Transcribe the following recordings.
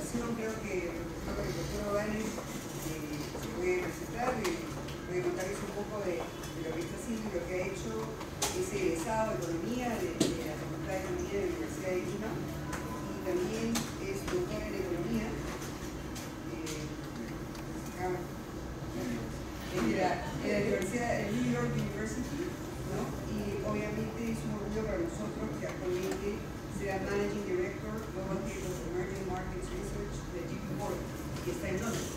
presentación creo que el doctor Ovanes se puede presentar, puede contarles un poco de lo que está haciendo y lo que ha hecho. Es egresado de Economía de la Facultad de Economía de la Universidad de Lima y también es doctor en Economía en la Universidad de New York University, ¿no? Y obviamente es un orgullo para nosotros que actualmente sea Managing Director Global Head of Emerging Markets Research de JP Morgan, que está en Londres.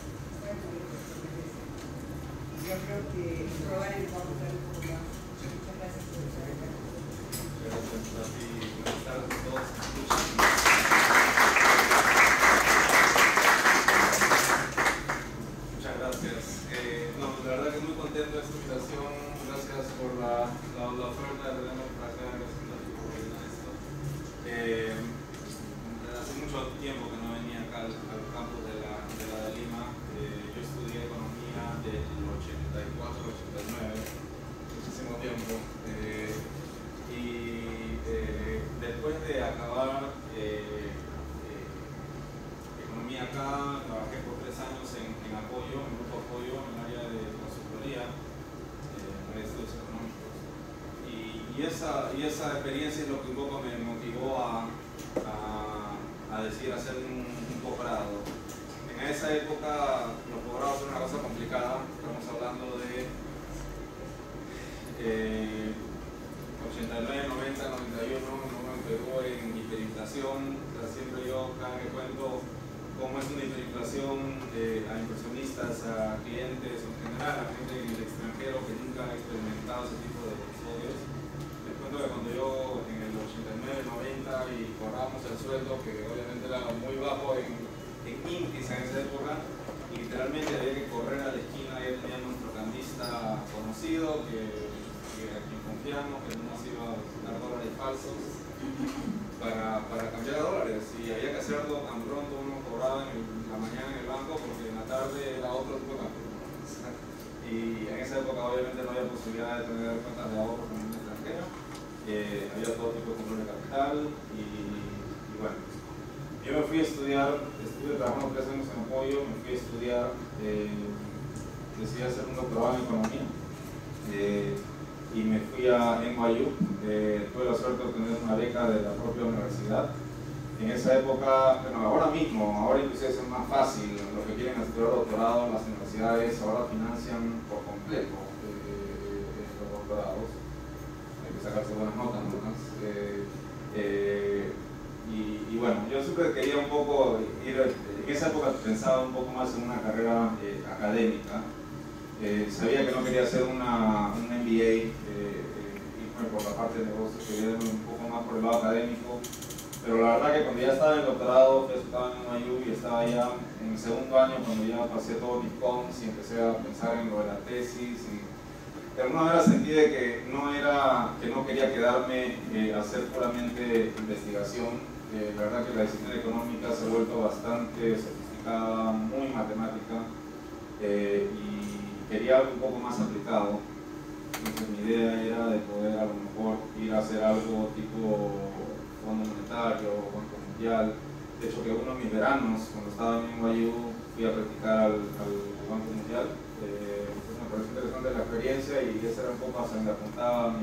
Y yo creo que Robanes nos va a contar un poco más. Muchas gracias por estar acá. Gracias a ti. Buenas tardes a todos. Muchas gracias. No, la verdad que muy contento de esta invitación. Gracias por la oferta de tenernos por acá. Gracias por esto. Hace mucho tiempo que no venía acá al campus de la de Lima. Yo estudié economía del 84 al 89, muchísimo tiempo. Después de acabar economía acá, trabajé por 3 años en apoyo, en grupo apoyo, en el área de consultoría, de estudios económicos. Y esa experiencia es lo que un poco me motivó a decidir hacer un posgrado. En esa época los posgrados eran una cosa complicada, estamos hablando de 89, 90, 91, no me pegó en hiperinflación. O sea, siempre yo cada vez cuento cómo es una hiperinflación a inversionistas, a clientes en general, a gente en el extranjero que nunca ha experimentado ese tipo de episodios. Les cuento que cuando yo en el 89, 90 y cobrábamos el sueldo, que obviamente era muy bajo en índice en esa época, y literalmente había que correr a la esquina. Ya teníamos nuestro cambista conocido a quien confiamos, que no nos iba a dar dólares falsos para cambiar a dólares, y había que hacerlo tan pronto uno cobraba en la mañana en el banco, porque en la tarde era otro tipo de cambio. Y en esa época obviamente no había posibilidad de tener cuentas de ahorro con una extranjera, había todo tipo de control de capital y bueno. Yo me fui a estudiar, estuve trabajando 3 años en apoyo, me fui a estudiar, decidí hacer un doctorado en economía y me fui a NYU. Tuve la suerte de obtener una beca de la propia universidad. En esa época, bueno, ahora inclusive es más fácil, los que quieren estudiar doctorado, las universidades ahora financian por completo los doctorados. Hay que sacarse buenas notas, ¿no? Y bueno, yo siempre quería un poco ir, en esa época pensaba un poco más en una carrera académica. Sabía que no quería hacer una MBA, irme por la parte de negocios, quería irme un poco más por el lado académico. Pero la verdad que cuando ya estaba en el doctorado, estaba en NYU y estaba ya en el 2.º año, cuando ya pasé todos mis cons y empecé a pensar en lo de la tesis, y de alguna manera sentí de que no quería quedarme a hacer puramente investigación. La verdad que la disciplina económica se ha vuelto bastante sofisticada, muy matemática, y quería algo un poco más aplicado. Entonces mi idea era de poder a lo mejor ir a hacer algo tipo Fondo Monetario, Banco Mundial. De hecho, que uno de mis veranos, cuando estaba en NYU, fui a practicar al Banco Mundial. Entonces me pareció interesante la experiencia y esa era un poco hacia donde apuntaba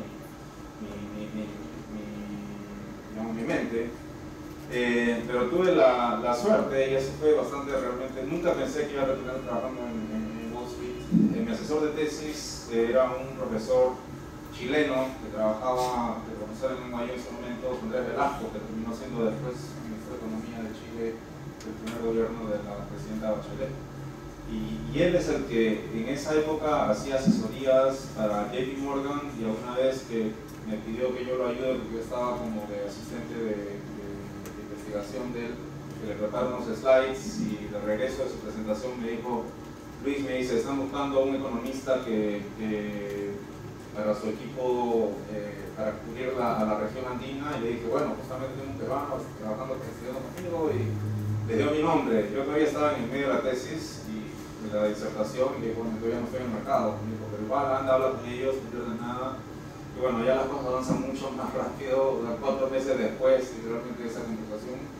mi mente. Pero tuve la suerte, y eso fue bastante realmente. Nunca pensé que iba a terminar trabajando en Wall Street. Mi asesor de tesis era un profesor chileno que trabajaba de profesor en NYU en ese momento, Andrés Velasco, que terminó siendo después ministro de Economía de Chile del primer gobierno de la presidenta Bachelet. Y él es el que en esa época hacía asesorías para JP Morgan, y alguna vez que me pidió que yo lo ayude porque yo estaba como de asistente de investigación de él, que le prepara unos slides, y de regreso de su presentación me dijo: Luis, me dice, están buscando a un economista que para su equipo, para cubrir a la región andina. Y le dije, bueno, justamente tengo un peruano trabajando, estudiando conmigo, y le dio mi nombre. Yo todavía estaba en el medio de la tesis y de la disertación, y le dije, bueno, todavía no estoy en el mercado. Me dijo, pero igual anda, habla con ellos, no pierdes nada. Y bueno, ya las cosas avanzan mucho más rápido. 4 meses después, literalmente, de esa conversación,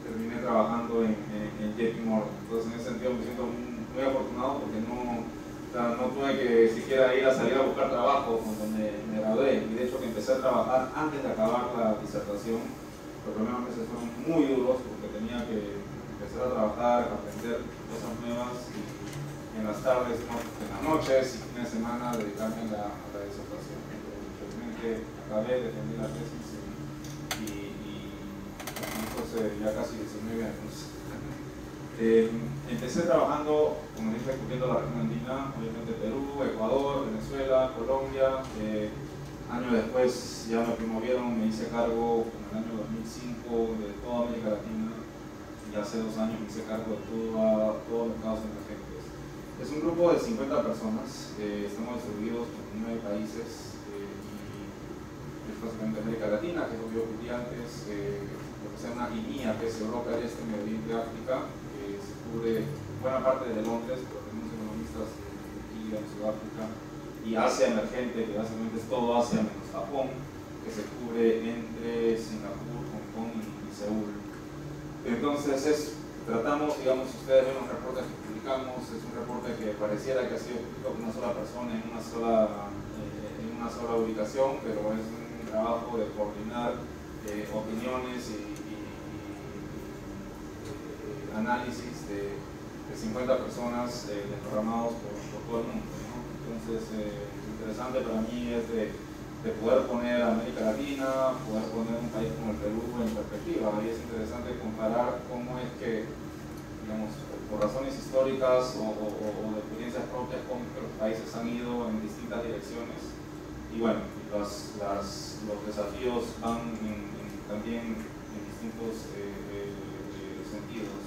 terminé trabajando en JP Morgan. Entonces, en ese sentido me siento muy afortunado porque no tuve que siquiera ir a salir a buscar trabajo cuando me gradué. Y de hecho que empecé a trabajar antes de acabar la disertación. Los primeros meses fueron muy duros porque tenía que empezar a trabajar, aprender cosas nuevas y en las tardes, no, en las noches y fines de semana dedicarme a la disertación. Felizmente acabé, defendí la tesis y entonces ya casi 19 años. Empecé trabajando, como dije, cubriendo la región andina, obviamente Perú, Ecuador, Venezuela, Colombia. Años después ya me promovieron, me hice cargo en el año 2005 de toda América Latina y hace 2 años me hice cargo de todos los mercados emergentes. Es un grupo de 50 personas, estamos distribuidos en 9 países y es básicamente América Latina, que es lo que yo cubrí antes, lo que se llama IMEA, que es Europa, el Este, Medio Oriente, África. Se cubre buena parte de Londres, pero tenemos economistas de Turquía, de Sudáfrica y Asia emergente, que básicamente es todo Asia menos Japón, que se cubre entre Singapur, Hong Kong y Seúl. Entonces tratamos, digamos, ustedes ven los reportes que publicamos, es un reporte que pareciera que ha sido escrito por una sola persona en una sola ubicación, pero es un trabajo de coordinar opiniones y análisis de 50 personas desprogramados por todo el mundo, ¿no? Entonces, interesante para mí es de poder poner a América Latina, poder poner un país como el Perú en perspectiva. Y es interesante comparar cómo es que, digamos, por razones históricas o de experiencias propias, cómo es que los países han ido en distintas direcciones. Y bueno, los desafíos van también en distintos sentidos.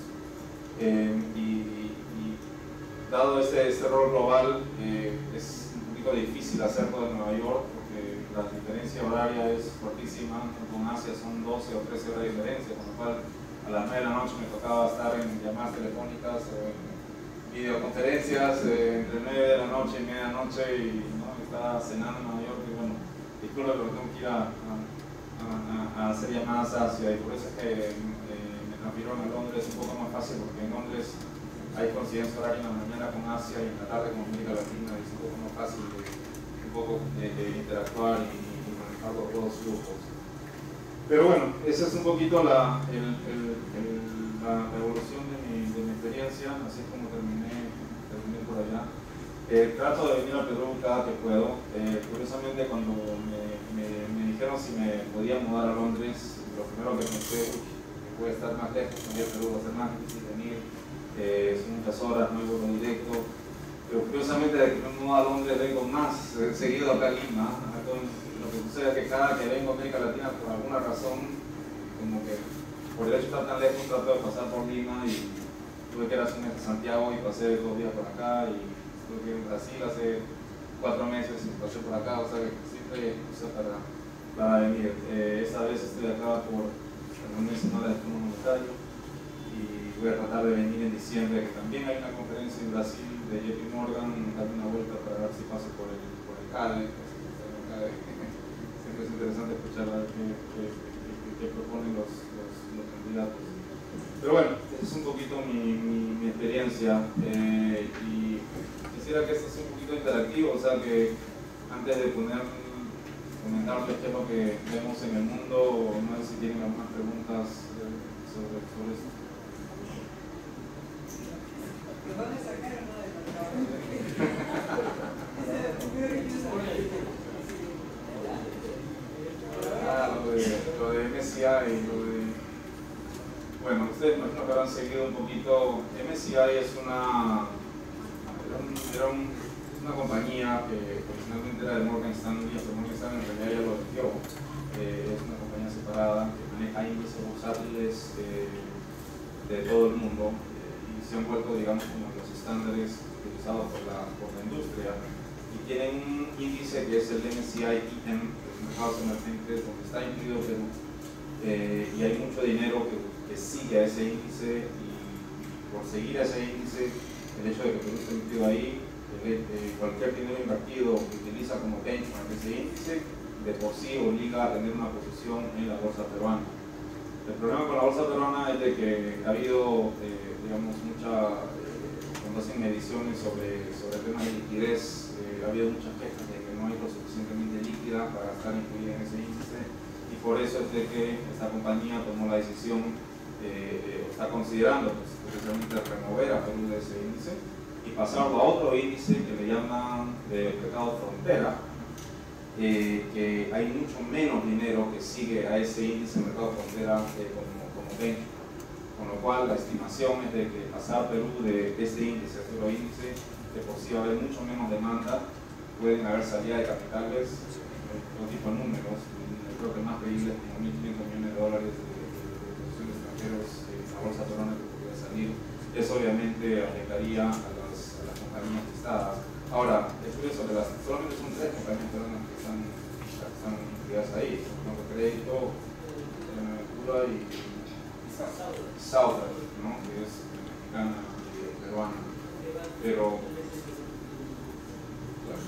Y dado este rol global, es un poquito difícil hacerlo en Nueva York porque la diferencia horaria es fortísima. Con Asia son 12 o 13 horas de diferencia, con lo cual a las 9 de la noche me tocaba estar en llamadas telefónicas o en videoconferencias entre 9 de la noche y medianoche y ¿no? Estaba cenando en Nueva York y bueno, disculpa pero tengo que ir a hacer llamadas a Asia y por eso es que me transfirieron a Londres un poco más fácil porque en Londres hay coincidencia horaria en la mañana con Asia y en la tarde con América Latina y es un poco más fácil de interactuar y manejar los dos grupos. Pero bueno, esa es un poquito la evolución de mi experiencia, así es como terminé por allá. Trato de venir a Perú cada que puedo. Curiosamente, cuando me dijeron si me podía mudar a Londres, lo primero que pensé, puede estar más lejos, venir a Perú va a ser más difícil venir, son muchas horas, no hay vuelo directo. Pero curiosamente, desde que me mudo a Londres, vengo más seguido acá a Lima. Lo que sucede es que cada que vengo a América Latina, por alguna razón, como que por el hecho de estar tan lejos, trato de pasar por Lima y tuve que ir hace un mes a Santiago y pasé 2 días por acá y estuve en Brasil hace 4 meses y pasé por acá, o sea que siempre hay excusa para venir. Esta vez estoy acá por la Reunión Nacional del Fondo Monetario y voy a tratar de venir en diciembre, que también hay una conferencia en Brasil de JP Morgan, darme una vuelta para ver si paso por el CADE. Siempre es interesante escuchar a ver qué proponen los candidatos. Pero bueno, esa es un poquito mi experiencia y quisiera que esto sea un poquito interactivo, o sea que antes de comentarles qué es lo que vemos en el mundo, no sé si tienen algunas preguntas sobre esto. ¿Nos van a sacar o no del mercado? Lo de MSCI y bueno, ustedes imagino que habrán seguido un poquito. MSCI es una compañía que originalmente era de Morgan Stanley, pero Morgan Stanley en realidad ya lo vendió. Es una compañía separada que maneja índices bursátiles de todo el mundo y se han vuelto, digamos, como los estándares utilizados por la industria. Y tienen un índice que es el MSCI EM, mercados emergentes, donde está incluido Perú, y hay mucho dinero que sigue a ese índice y por seguir a ese índice, el hecho de que Perú esté incluido ahí, cualquier dinero invertido que utiliza como benchmark ese índice, de por sí obliga a tener una posición en la bolsa peruana. El problema con la bolsa peruana es de que ha habido, digamos, cuando hacen mediciones sobre el tema de liquidez, ha habido muchas quejas de que no hay lo suficientemente líquida para estar incluida en ese índice, y por eso es de que esta compañía tomó la decisión, está considerando pues, precisamente remover a Perú de ese índice y pasarlo a otro índice que le llaman de mercado frontera, que hay mucho menos dinero que sigue a ese índice de mercado frontera como benchmark, con lo cual la estimación es de que pasar Perú de este índice a otro índice, de por sí va a haber mucho menos demanda, pueden haber salida de capitales, todo tipo de números, creo que el más creíble es como 1.500 millones de dólares de inversiones extranjeros en la bolsa peruana que podría salir. Eso obviamente afectaría a las compañías listadas. Ahora, es curioso que solamente son 3 compañías peruanas que están incluidas ahí: Banco Crédito, Natura y Southern, ¿no? Que es mexicana y peruana. Pero, claro.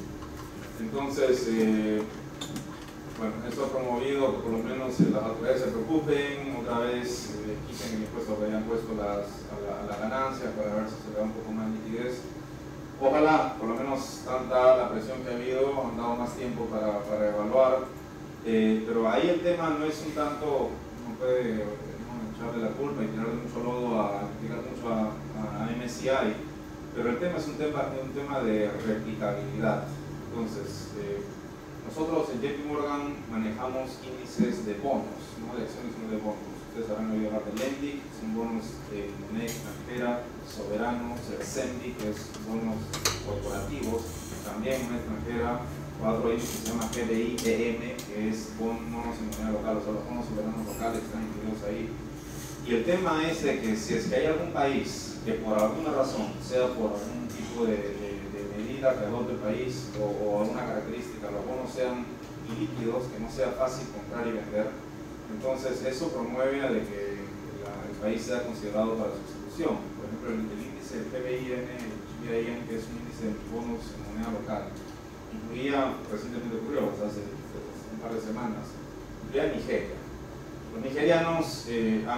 Entonces, bueno, esto ha promovido que por lo menos las autoridades se preocupen, otra vez quiten el impuesto que habían puesto a la ganancia para ver si se le da un poco más de liquidez. Ojalá, por lo menos tanta la presión que ha habido, han dado más tiempo para evaluar, pero ahí el tema no es un tanto, no puede echarle la culpa y tirarle mucho lodo criticar mucho a MSCI, pero el tema es un tema de replicabilidad. Entonces, nosotros en JP Morgan manejamos índices de bonos, no de acciones, sino de bonos. Ustedes habrán oído hablar de Lendi, que son bonos de moneda extranjera, soberanos, el CENDI, que es bonos corporativos, también moneda extranjera, otro índice que se llama GDI-EM, que es bonos en moneda local, o sea, los bonos soberanos locales están incluidos ahí. Y el tema es de que si es que hay algún país que por alguna razón, sea por algún tipo de medida que adopte el país o alguna característica, los bonos sean ilíquidos, que no sea fácil comprar y vender, entonces eso promueve a de que el país sea considerado para su institución. Por ejemplo, el índice del PBIN, el GBIN, que es un índice de bonos en moneda local, recientemente ocurrió, hace un par de semanas, incluía Nigeria. Los nigerianos han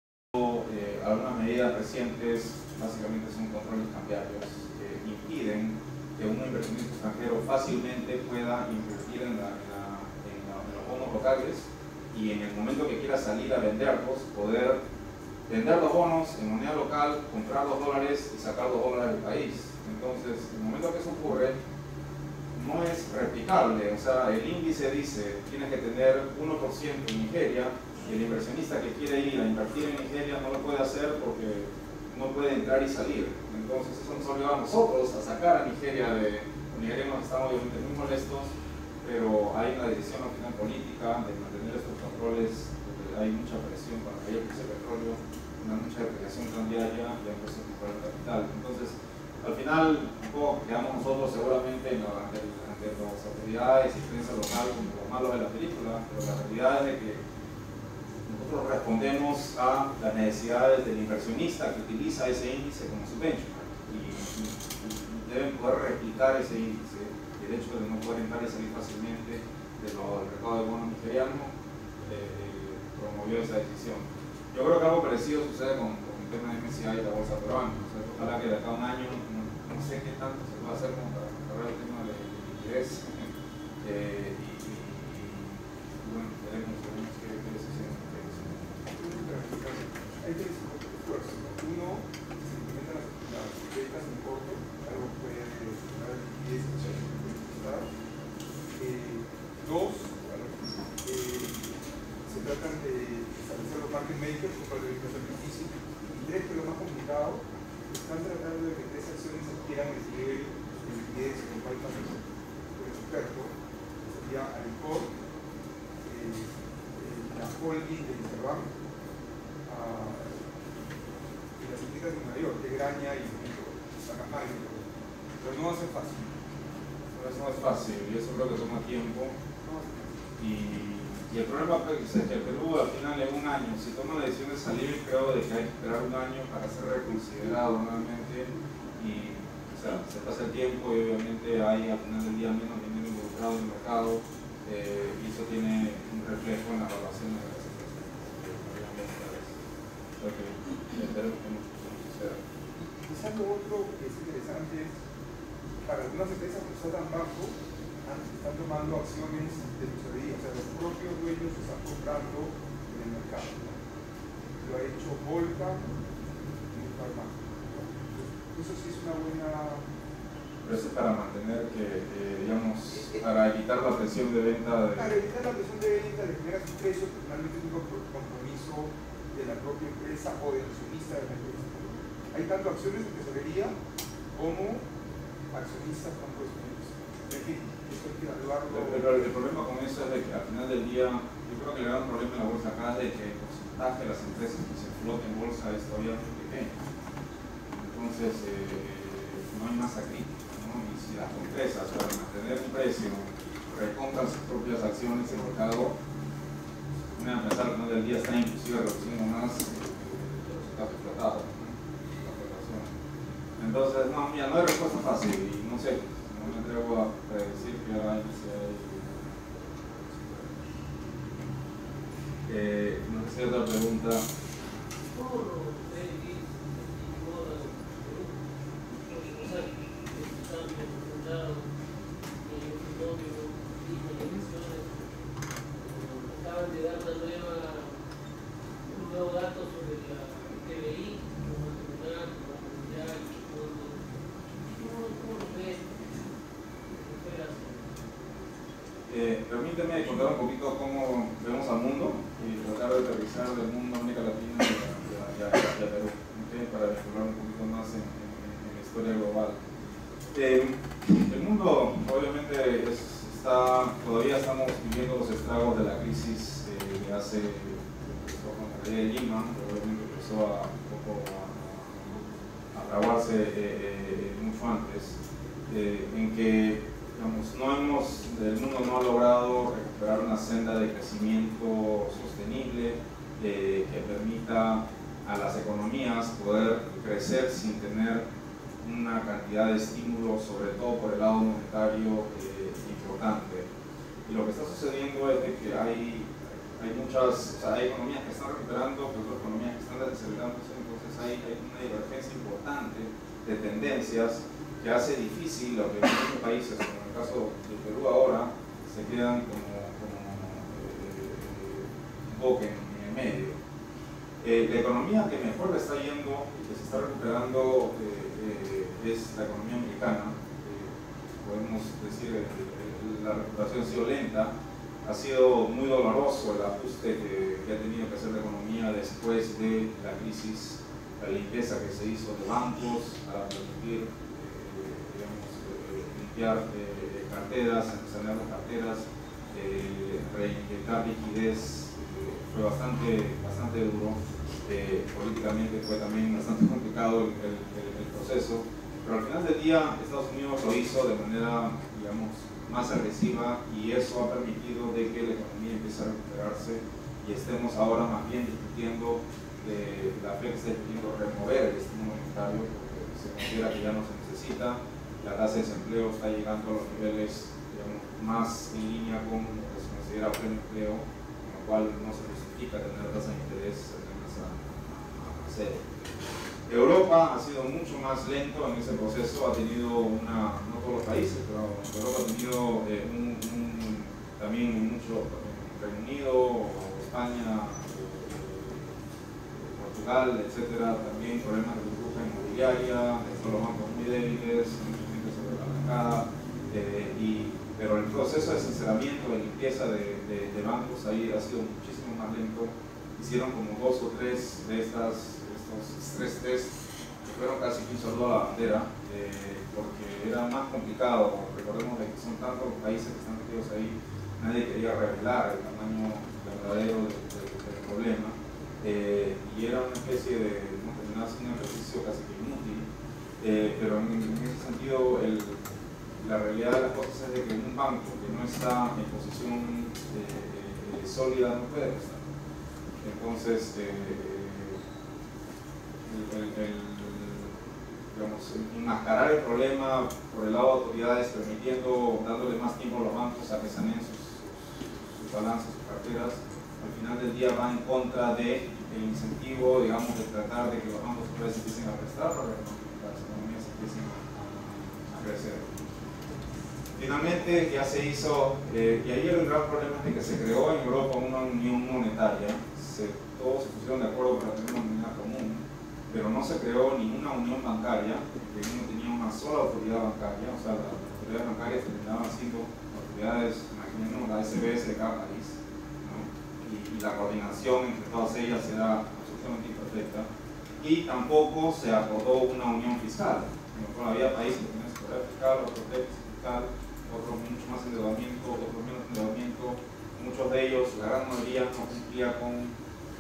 algunas medidas recientes, básicamente son controles cambiarios que impiden que un inversionista extranjero fácilmente pueda invertir en los bonos locales y en el momento que quiera salir a venderlos, poder vender los bonos en moneda local, comprar los dólares y sacar los dólares del país. Entonces, en el momento que eso ocurre, no es replicable. O sea, el índice dice tienes que tener 1% en Nigeria, y el inversionista que quiere ir a invertir en Nigeria no lo puede hacer porque no puede entrar y salir. Entonces eso nos obliga a nosotros a sacar a Nigeria Los nigerianos están obviamente muy molestos, pero hay una decisión al final política de mantener estos controles, porque hay mucha presión para que haya precio de petróleo, mucha depreciación cambiaria y hay presión por el capital. Entonces, al final, un poco quedamos nosotros seguramente ante las autoridades y prensa local como los malos de la película, pero la realidad es de que nosotros respondemos a las necesidades del inversionista que utiliza ese índice como su benchmark y deben poder replicar ese índice. Y el hecho de no poder entrar y salir fácilmente del mercado de bonos nigeriano promovió esa decisión. Yo creo que algo parecido sucede con el tema de MSCI y la bolsa peruana. O sea, ojalá que de acá a un año, no sé qué tanto se puede hacer como para mejorar el tema de liquidez. Bueno, veremos qué decisión. Hay tres esfuerzos. Uno, se implementan las becas en corto, algo que puede dar liquidez y resultados. Dos, se tratan de establecer los market makers, lo cual es bastante difícil. Y tres, que es lo más complicado, están tratando de que tres acciones adquieran el nivel de liquidez con el cual pasa el experto, sería Alicor, la holding de Interbank, y las empresas de Nueva York, de Graña y Sacamay, pero no va a ser fácil. Pero eso no es fácil y eso creo que toma tiempo. Y el problema es que Perú al final en un año, si toma la decisión de salir, creo de que hay que esperar un año para ser reconsiderado nuevamente y o sea, se pasa el tiempo y obviamente hay al final del día menos dinero involucrado en el mercado y eso tiene un reflejo en la evaluación de las empresas. Esperemos que no suceda. Quizás lo otro que es interesante es, para algunas empresas que están tan bajo, están tomando acciones de tesorería, o sea, los propios dueños están comprando en el mercado. Lo ha hecho Volca y Farmac. Eso sí es una buena... Pero eso es para mantener digamos, para evitar la presión de venta. Para evitar la presión de venta, de generar un precio que finalmente es un compromiso de la propia empresa o del accionista de la empresa. Hay tanto acciones de tesorería como accionistas con puestos. En fin, esto hay que evaluarlo. Pero el problema con eso es de que al final del día, yo creo que el gran problema en la bolsa acá es de que el porcentaje de las empresas que se flotan en bolsa es todavía muy pequeño. Entonces, no hay masa crítica, ¿no? Y si las empresas, para mantener un precio, recompran sus propias acciones en el mercado, una empresa al final del día está inclusive reduciendo más los resultados explotados, ¿no? La explotación. Entonces, no, mira, no hay respuesta fácil y no sé, no me atrevo a predecir que hay, si hay. No sé si hay otra pregunta. Acaban de dar un nuevo dato sobre la PBI, como nacional, como mundial, ¿cómo lo ves? Permíteme contar un poquito cómo vemos al mundo y tratar de aterrizar del mundo a América Latina y a Perú, ¿okay? Para vincular un poquito más en la historia global. El mundo obviamente todavía estamos viviendo los estragos de la crisis que empezó con la caída de Lima, pero obviamente empezó a fraguarse mucho antes, en que digamos, el mundo no ha logrado recuperar una senda de crecimiento sostenible que permita a las economías poder crecer sin tener una cantidad de estímulos, sobre todo por el lado monetario, importante. Y lo que está sucediendo es de que hay economías que están recuperando, pero otras economías que están desacelerándose, entonces hay una divergencia importante de tendencias que hace difícil a que muchos países, como en el caso de Perú ahora, se quedan como un poco en el medio. La economía que mejor le está yendo y que se está recuperando es la economía americana. Podemos decir que la recuperación ha sido lenta, ha sido muy doloroso el ajuste que ha tenido que hacer la economía después de la crisis, la limpieza que se hizo de bancos para permitir limpiar carteras, sanear las carteras, reinyectar liquidez, fue bastante duro. Políticamente fue también bastante complicado el proceso, pero al final del día Estados Unidos lo hizo de manera, digamos, más agresiva y eso ha permitido de que la economía empiece a recuperarse y estemos ahora más bien discutiendo de la FED está discutiendo remover el estímulo monetario porque se considera que ya no se necesita, la tasa de desempleo está llegando a los niveles, digamos, más en línea con lo que se considera pleno empleo, con lo cual no se justifica tener tasa de interés cercanas a cero. Europa ha sido mucho más lento en ese proceso, ha tenido no todos los países, pero Europa ha tenido también mucho, Reino Unido, España, Portugal, etcétera, también problemas de burbuja inmobiliaria, son los bancos muy débiles, mucha gente sobreapalancada, pero el proceso de sinceramiento, de limpieza de bancos ahí ha sido muchísimo más lento. Hicieron como 2 o 3 de estos stress test que fueron casi que un saludo a la bandera, porque era más complicado. Recordemos que son tantos países que están metidos ahí, nadie quería revelar el tamaño verdadero del problema, y era una especie de, no terminaba siendo un ejercicio casi que inútil, pero en ese sentido la realidad de las cosas es de que un banco que no está en posición sólida no puede prestar. Entonces, digamos, enmascarar el problema por el lado de autoridades, dándole más tiempo a los bancos a que saneen sus balanzas, sus carteras, al final del día va en contra del incentivo, digamos, de tratar de que los bancos otra vez empiecen a prestar para que las economías empiecen a crecer. Finalmente ya se hizo, y ahí el gran problema es de que se creó en Europa una unión monetaria, todos se pusieron de acuerdo para tener una moneda común, pero no se creó ninguna unión bancaria, porque uno tenía una sola autoridad bancaria, o sea, las autoridades bancarias terminaban siendo autoridades, imaginemos la SBS de cada país, ¿no? Y la coordinación entre todas ellas era absolutamente imperfecta, y tampoco se acordó una unión fiscal, no había países que tenían su poder fiscal, otros déficit fiscal, otros mucho más endeudamiento, otros menos endeudamiento, muchos de ellos, la gran mayoría, no cumplía con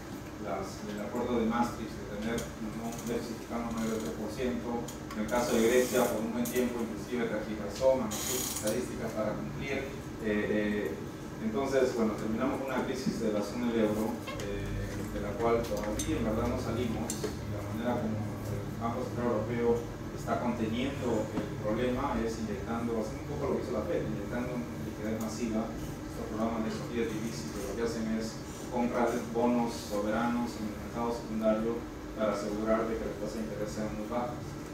el acuerdo de Maastricht de tener un déficit fiscal no mayor del 3%. En el caso de Grecia, por un buen tiempo, inclusive tergiversó, manejó estadísticas para cumplir. Entonces, bueno, terminamos con una crisis de la zona del euro, de la cual todavía en verdad no salimos. La manera como el Banco Central Europeo está conteniendo el problema es inyectando, haciendo un poco lo que hizo la FED, inyectando liquidez masiva. Estos programas de liquidez difícil, lo que hacen es comprar bonos soberanos en el mercado secundario para asegurar de que las tasas de interés sean muy bajas.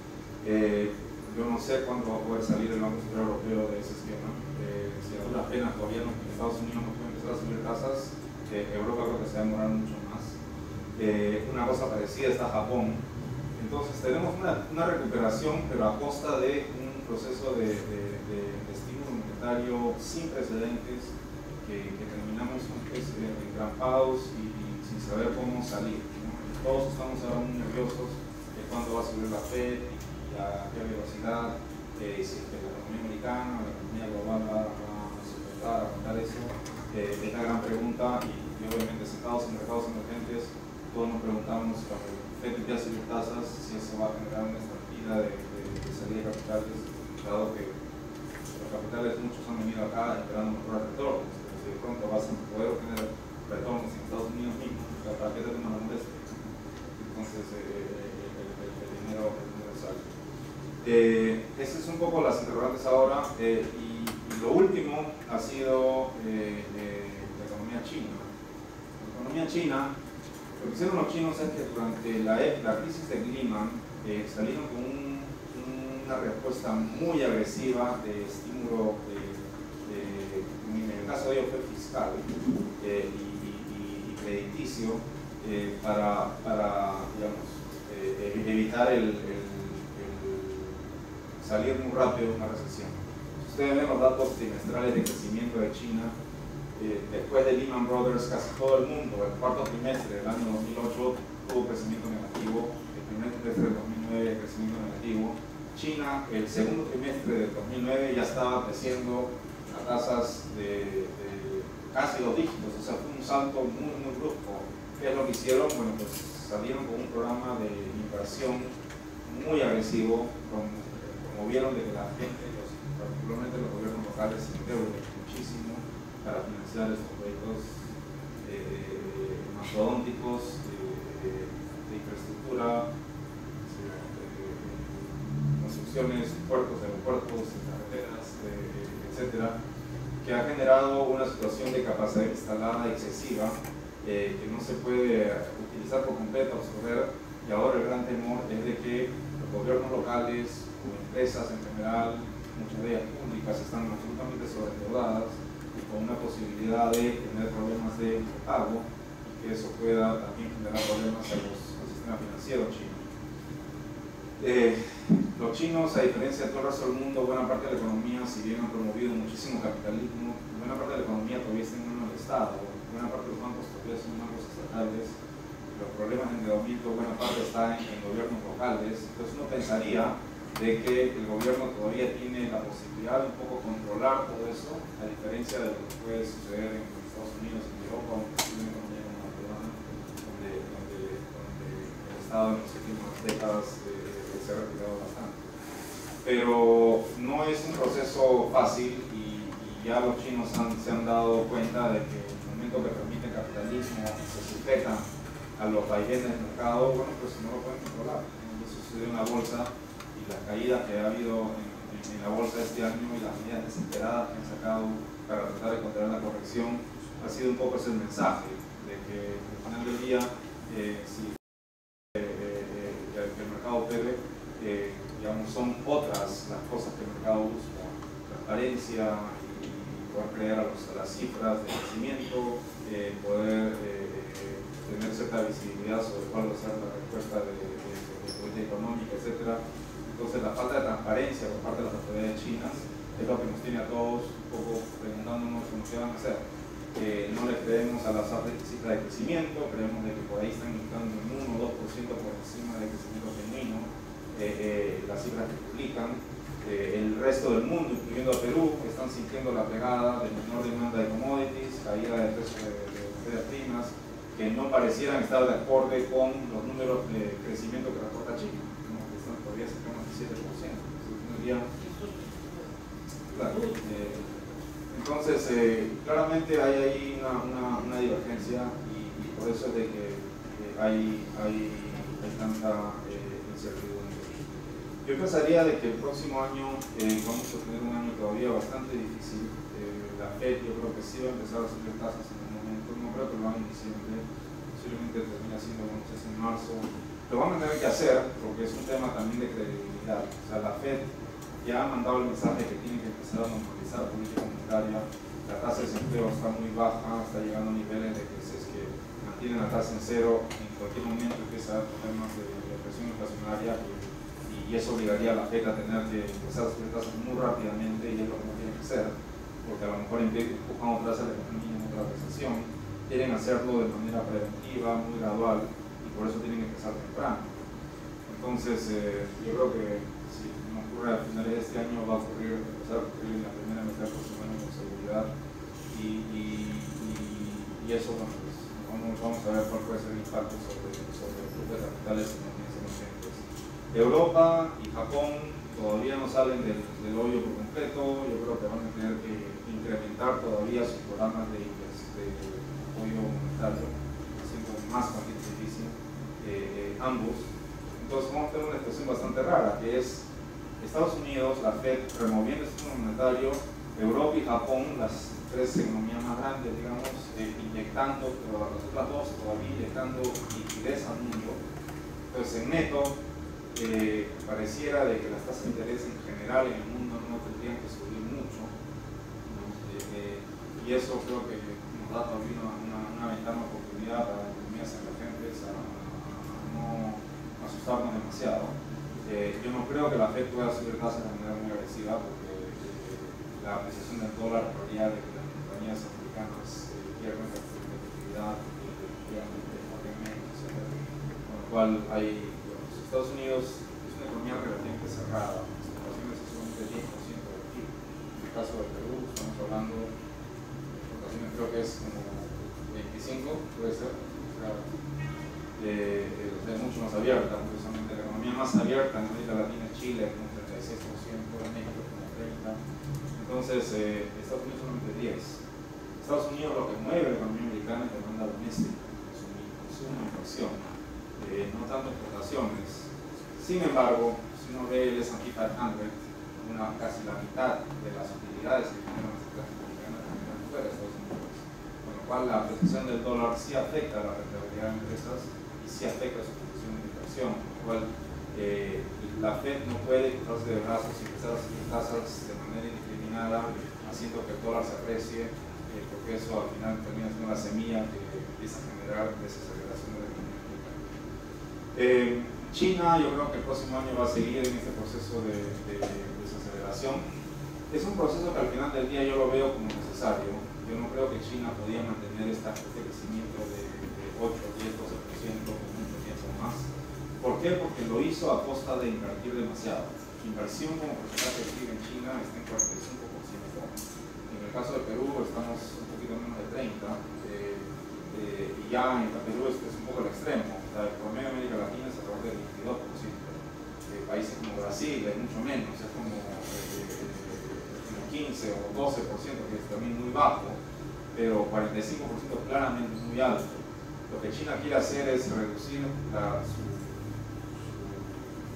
Yo no sé cuándo va a poder salir el Banco Central Europeo de ese esquema. Si a duras penas todavía en Estados Unidos no pueden empezar a subir tasas, Europa creo que se va a demorar mucho más. Una cosa parecida está Japón. Entonces tenemos una recuperación, pero a costa de un proceso de estímulo monetario sin precedentes, que terminamos entrampados y sin saber cómo salir, ¿no? Todos estamos ahora muy nerviosos de cuándo va a subir la FED y a qué velocidad, si es que la economía americana o la economía global va a soportar, aguantar eso. Es la gran pregunta, y obviamente sentados en mercados emergentes todos nos preguntamos cuando la FED empieza a subir tasas si eso va a generar una estampida de salida de capitales, dado que los capitales muchos han venido acá esperando mejorar retornos. De pronto vas a poder obtener retornos en Estados Unidos mismos, ¿para qué te toman la molestia? Entonces el dinero sale. Esas son un poco las interrogantes ahora, y lo último ha sido la economía china. La economía china, lo que hicieron los chinos es que durante la crisis de Lehman salieron con una respuesta muy agresiva de estímulo en el caso de ellos fue fiscal y crediticio, para digamos, evitar el salir muy rápido de una recesión. Si ustedes ven los datos trimestrales de crecimiento de China, después de Lehman Brothers, casi todo el mundo, el cuarto trimestre del año 2008 tuvo crecimiento negativo, el primer trimestre del 2009 crecimiento negativo. China, el segundo trimestre del 2009 ya estaba creciendo a tasas de casi 2 dígitos, o sea, fue un salto muy brusco. ¿Qué es lo que hicieron? Bueno, pues salieron con un programa de inversión muy agresivo, promovieron de que la gente, particularmente los gobiernos locales, se endeuden muchísimo para financiar estos proyectos mastodónticos de infraestructura, construcciones, puertos, aeropuertos, carreteras, etcétera, que ha generado una situación de capacidad instalada excesiva, que no se puede utilizar por completo, absorber, y ahora el gran temor es de que los gobiernos locales o empresas en general, muchas de ellas públicas, están absolutamente sobreendeudadas y con una posibilidad de tener problemas de pago, y que eso pueda también generar problemas al sistema financiero chino. Los chinos, a diferencia de todo el resto del mundo, buena parte de la economía, si bien han promovido muchísimo capitalismo, buena parte de la economía todavía está en manos del Estado, buena parte de los bancos todavía son bancos estatales, los problemas de endeudamiento, buena parte está en gobiernos locales. Entonces uno pensaría de que el gobierno todavía tiene la posibilidad de un poco controlar todo eso, a diferencia de lo que puede suceder en Estados Unidos, en Europa, o inclusive en economía como la peruana, donde el Estado en las últimas décadas se ha retirado bastante. Pero no es un proceso fácil, y ya los chinos se han dado cuenta de que en el momento que permiten capitalismo se sujetan a los vaivenes del mercado, bueno, pues no lo pueden controlar. Eso sucedió en la bolsa, y las caídas que ha habido en la bolsa este año y las medidas desesperadas que han sacado para tratar de contener la corrección ha sido un poco ese mensaje. de que al final del día, si el mercado opere, digamos, son otras las cosas que el mercado busca: transparencia y poder creer a las cifras de crecimiento, poder tener cierta visibilidad sobre cuál va a ser la respuesta de política económica, etc. Entonces, la falta de transparencia por parte de las autoridades chinas es lo que nos tiene a todos un poco preguntándonos qué van a hacer. No le creemos a las cifras de crecimiento, creemos de que por ahí están indicando un 1 o 2% por encima del crecimiento genuino, las cifras que publican. El resto del mundo, incluyendo a Perú, están sintiendo la pegada de menor demanda de commodities, caída de precios de materias primas, que no parecieran estar de acorde con los números de crecimiento que reporta China, ¿no? Que están todavía cercanos al 7%. Claro, entonces, claramente hay ahí una divergencia y por eso es de que hay tanta incertidumbre. Yo pensaría de que el próximo año vamos a tener un año todavía bastante difícil. La FED yo creo que sí va a empezar a subir tasas en el momento, no creo que lo hagan en diciembre, posiblemente termine haciendo, no sé si en marzo. Lo van a tener que hacer porque es un tema también de credibilidad. O sea, la FED ya ha mandado el mensaje que tiene que empezar a normalizar la política monetaria. La tasa de desempleo está muy baja, está llegando a niveles de que si es que mantienen la tasa en cero, en cualquier momento empieza a haber problemas de presión inflacionaria y eso obligaría a la FED a tener que empezar a subir tasas muy rápidamente, y es lo que no tienen que hacer, porque a lo mejor empujan otra vez a la economía en otra recesión. Quieren hacerlo de manera preventiva, muy gradual, y por eso tienen que empezar temprano. Entonces, yo creo que si no ocurre a finales de este año, va a empezar a ocurrir en la primera mitad del próximo año con seguridad, y eso, bueno, pues, vamos a ver cuál puede ser el impacto sobre el flujo de capitales en economías emergentes. Europa y Japón todavía no salen del hoyo por completo. Yo creo que van a tener que incrementar todavía sus programas de apoyo monetario, haciendo más difícil ambos. Entonces vamos a tener una situación bastante rara, que es Estados Unidos, la FED, removiendo el sistema monetario, Europa y Japón, las tres economías más grandes, digamos, inyectando, las otras dos todavía inyectando liquidez al mundo. Entonces, en neto, pareciera de que las tasas de interés en general en el mundo no tendrían que subir mucho, ¿no? Y eso creo que nos da todavía una ventana de oportunidad para las economías emergentes a no asustarnos demasiado. Yo no creo que la FED pueda subir tasas de manera muy agresiva, porque la apreciación del dólar probaría de que las compañías americanas pierden la competitividad y efectivamente paguen menos, etc. Con lo cual hay, Estados Unidos es una economía relativamente cerrada, las exportaciones son solamente 10% del PIB. En el caso de Perú estamos hablando de exportaciones, creo que es como 25, puede ser. Es mucho más abierta, precisamente la economía más abierta en América Latina es Chile, con 36%, en México con 30%. Entonces, Estados Unidos solamente 10%. Estados Unidos lo que mueve la economía americana es demanda doméstica, consumo e inversión, no tanto exportaciones. Sin embargo, si uno ve el S&P 500, casi la mitad de las utilidades que generan las empresas americanas generan fuera de Estados Unidos, con lo cual la apreciación del dólar sí afecta a la rentabilidad de empresas y sí afecta a su posición de inversión, con lo cual la FED no puede cruzarse de brazos y empezar a subir tasas de manera indiscriminada, haciendo que el dólar se aprecie, porque eso al final termina siendo la semilla que empieza a generar desaceleración de la economía americana. China, yo creo que el próximo año va a seguir en este proceso de desaceleración. Es un proceso que al final del día yo lo veo como necesario. Yo no creo que China podía mantener este crecimiento de 8, 10, 12% por mucho tiempo más. ¿Por qué? Porque lo hizo a costa de invertir demasiado. Su inversión como porcentaje de PIB en China está en 45%. En el caso de Perú estamos un poquito menos de 30%, y ya en Perú es un poco el extremo. O sea, el promedio de América Latina es alrededor del 22%. Países como Brasil es mucho menos, es como 15 o 12%, que es también muy bajo, pero 45% claramente es muy alto. Lo que China quiere hacer es reducir su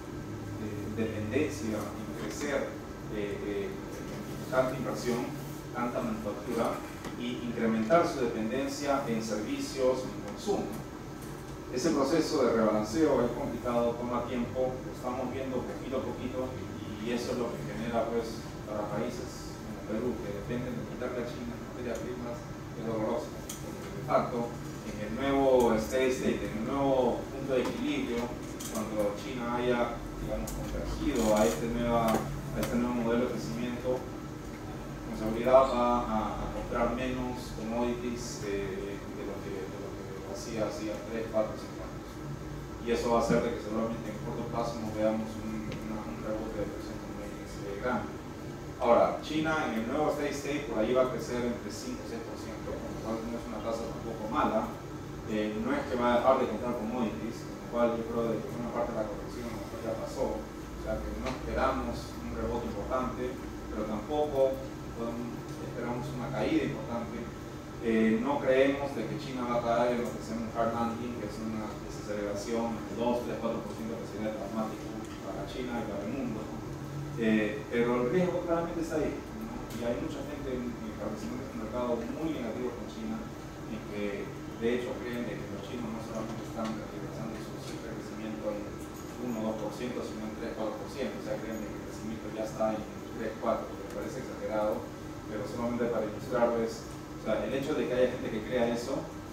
dependencia y crecer tanta inversión tanta manufactura y incrementar su dependencia en servicios y consumo. Ese proceso de rebalanceo es complicado, toma tiempo, lo estamos viendo poquito a poquito y eso es lo que genera pues para países como Perú que dependen de quitarle a China materias primas es doloroso. Porque de facto, en el nuevo steady state, en el nuevo punto de equilibrio, cuando China haya, digamos, convergido a este nuevo modelo de crecimiento, con seguridad va a comprar menos commodities de lo que hacía 3, 4, 5 años. Y eso va a hacer de que seguramente en corto plazo nos veamos un rebote de presión grande. Ahora, China en el nuevo steady state por ahí va a crecer entre 5 y 6%, con lo cual no es una tasa tampoco mala. No es que va a dejar de comprar commodities, con lo cual yo creo que una parte de la corrección ya pasó, o sea que no esperamos un rebote importante, pero tampoco esperamos una caída importante. No creemos de que China va a caer en lo que se llama un hard landing, que es una desaceleración de 2, 3, 4% que sería dramático para China y para el mundo. Pero el riesgo claramente está ahí, ¿no? Y hay mucha gente en establecimientos de mercado muy negativos con China y que de hecho creen de que los chinos no solamente están regresando su cifra de crecimiento en 1 o 2%, sino en 3, 4%, o sea, creen que el crecimiento ya está en 3, 4, que me parece exagerado, pero solamente para ilustrarles, o sea, el hecho de que haya gente que crea eso,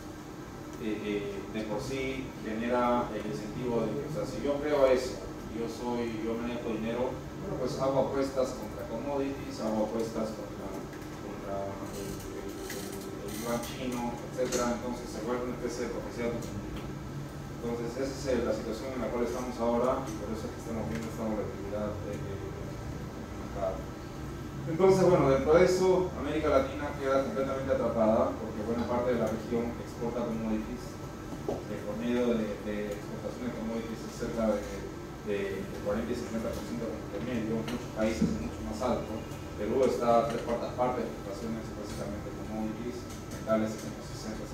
de por sí genera el incentivo de que, o sea, si yo creo eso, yo manejo dinero, bueno, pues hago apuestas contra commodities, hago apuestas contra el yuan chino, etc. Entonces se vuelve una especie de profecía. Entonces esa es la situación en la cual estamos ahora y por eso es que estamos viendo esta volatilidad del mercado. Entonces, bueno, dentro de eso, América Latina queda completamente atrapada porque buena parte de la región exporta commodities. El promedio de exportación de commodities es cerca de 40 y 50% de medio, muchos países es mucho más alto. Perú está a 3/4 partes de exportaciones básicamente commodities, metales es en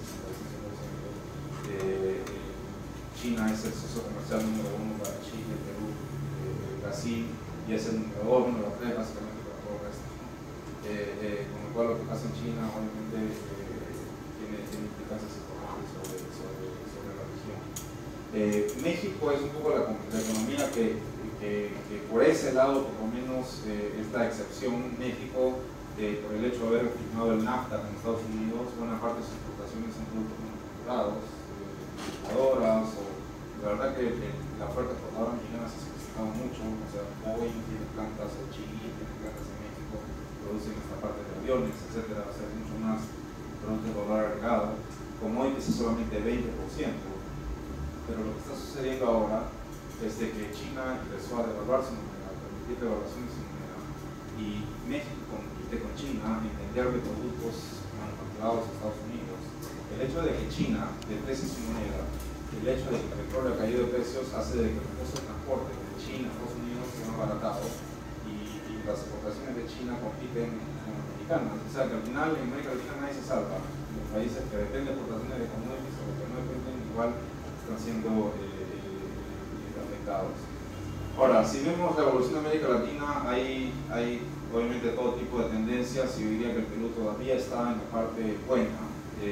60-65%. China es el socio comercial número 1 para Chile, Perú, Brasil, y es el número 2, número 3 básicamente para todo el resto. Con lo cual lo que pasa en China obviamente tiene implicancias importantes sobre la región. México es un poco la economía que por ese lado, por lo menos, esta excepción, México, por el hecho de haber firmado el NAFTA con Estados Unidos, buena parte de sus exportaciones son productos manufacturados, computadoras, o la verdad que la oferta exportadora mexicana se ha solicitado mucho, o sea, Boeing tiene plantas, o Chile tiene plantas en México, producen esta parte de aviones, etcétera, o sea, mucho más productos de valor agregado. Commodities es solamente 20%. Pero lo que está sucediendo ahora es de que China empezó a devaluar su moneda, a permitir devaluación de su moneda, y México compite con China en vender de productos manufacturados en Estados Unidos. El hecho de que China deprecie su moneda, el hecho de que el petróleo ha caído de precios, hace de que los costos de transporte de China a Estados Unidos se han abaratado y las exportaciones de China compiten con las mexicanas. O sea que al final en América Latina nadie se salva. Los países que dependen de exportaciones de commodities o los que no dependen igual están siendo afectados. Ahora, si vemos la evolución de América Latina, hay obviamente todo tipo de tendencias y yo diría que el Perú todavía está en la parte buena.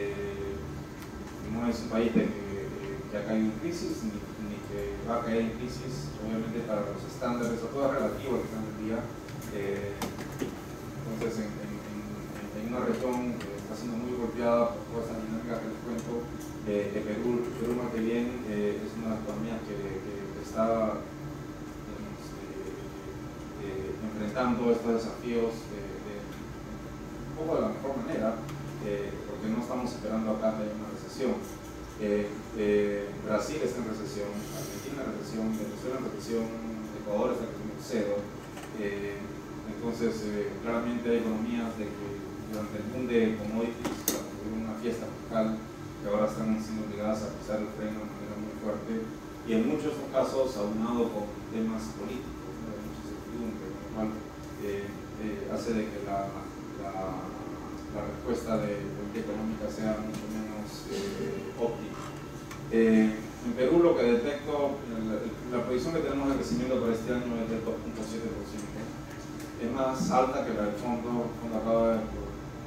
No es un país que ha caído en crisis ni que va a caer en crisis, obviamente para los estándares, a todo es relativo al final del día. Entonces, en una región que está siendo muy golpeada por toda esa dinámica que les cuento, Perú más que bien es una economía que está enfrentando estos desafíos un poco de la mejor manera, porque no estamos esperando acá que haya una recesión. Brasil está en recesión, Argentina en recesión, Venezuela en recesión, Ecuador está en crecimiento cero. Entonces, claramente hay economías de que durante el boom de commodities, hubo una fiesta fiscal que ahora están siendo obligadas a pisar el freno de manera muy fuerte, y en muchos casos aunado con temas políticos, ¿no? De mucha incertidumbre, con lo cual hace de que la respuesta de política económica sea mucho menos óptima. En Perú lo que detecto, la proyección que tenemos de crecimiento para este año es del 2.7%. Es más alta que la del fondo acaba de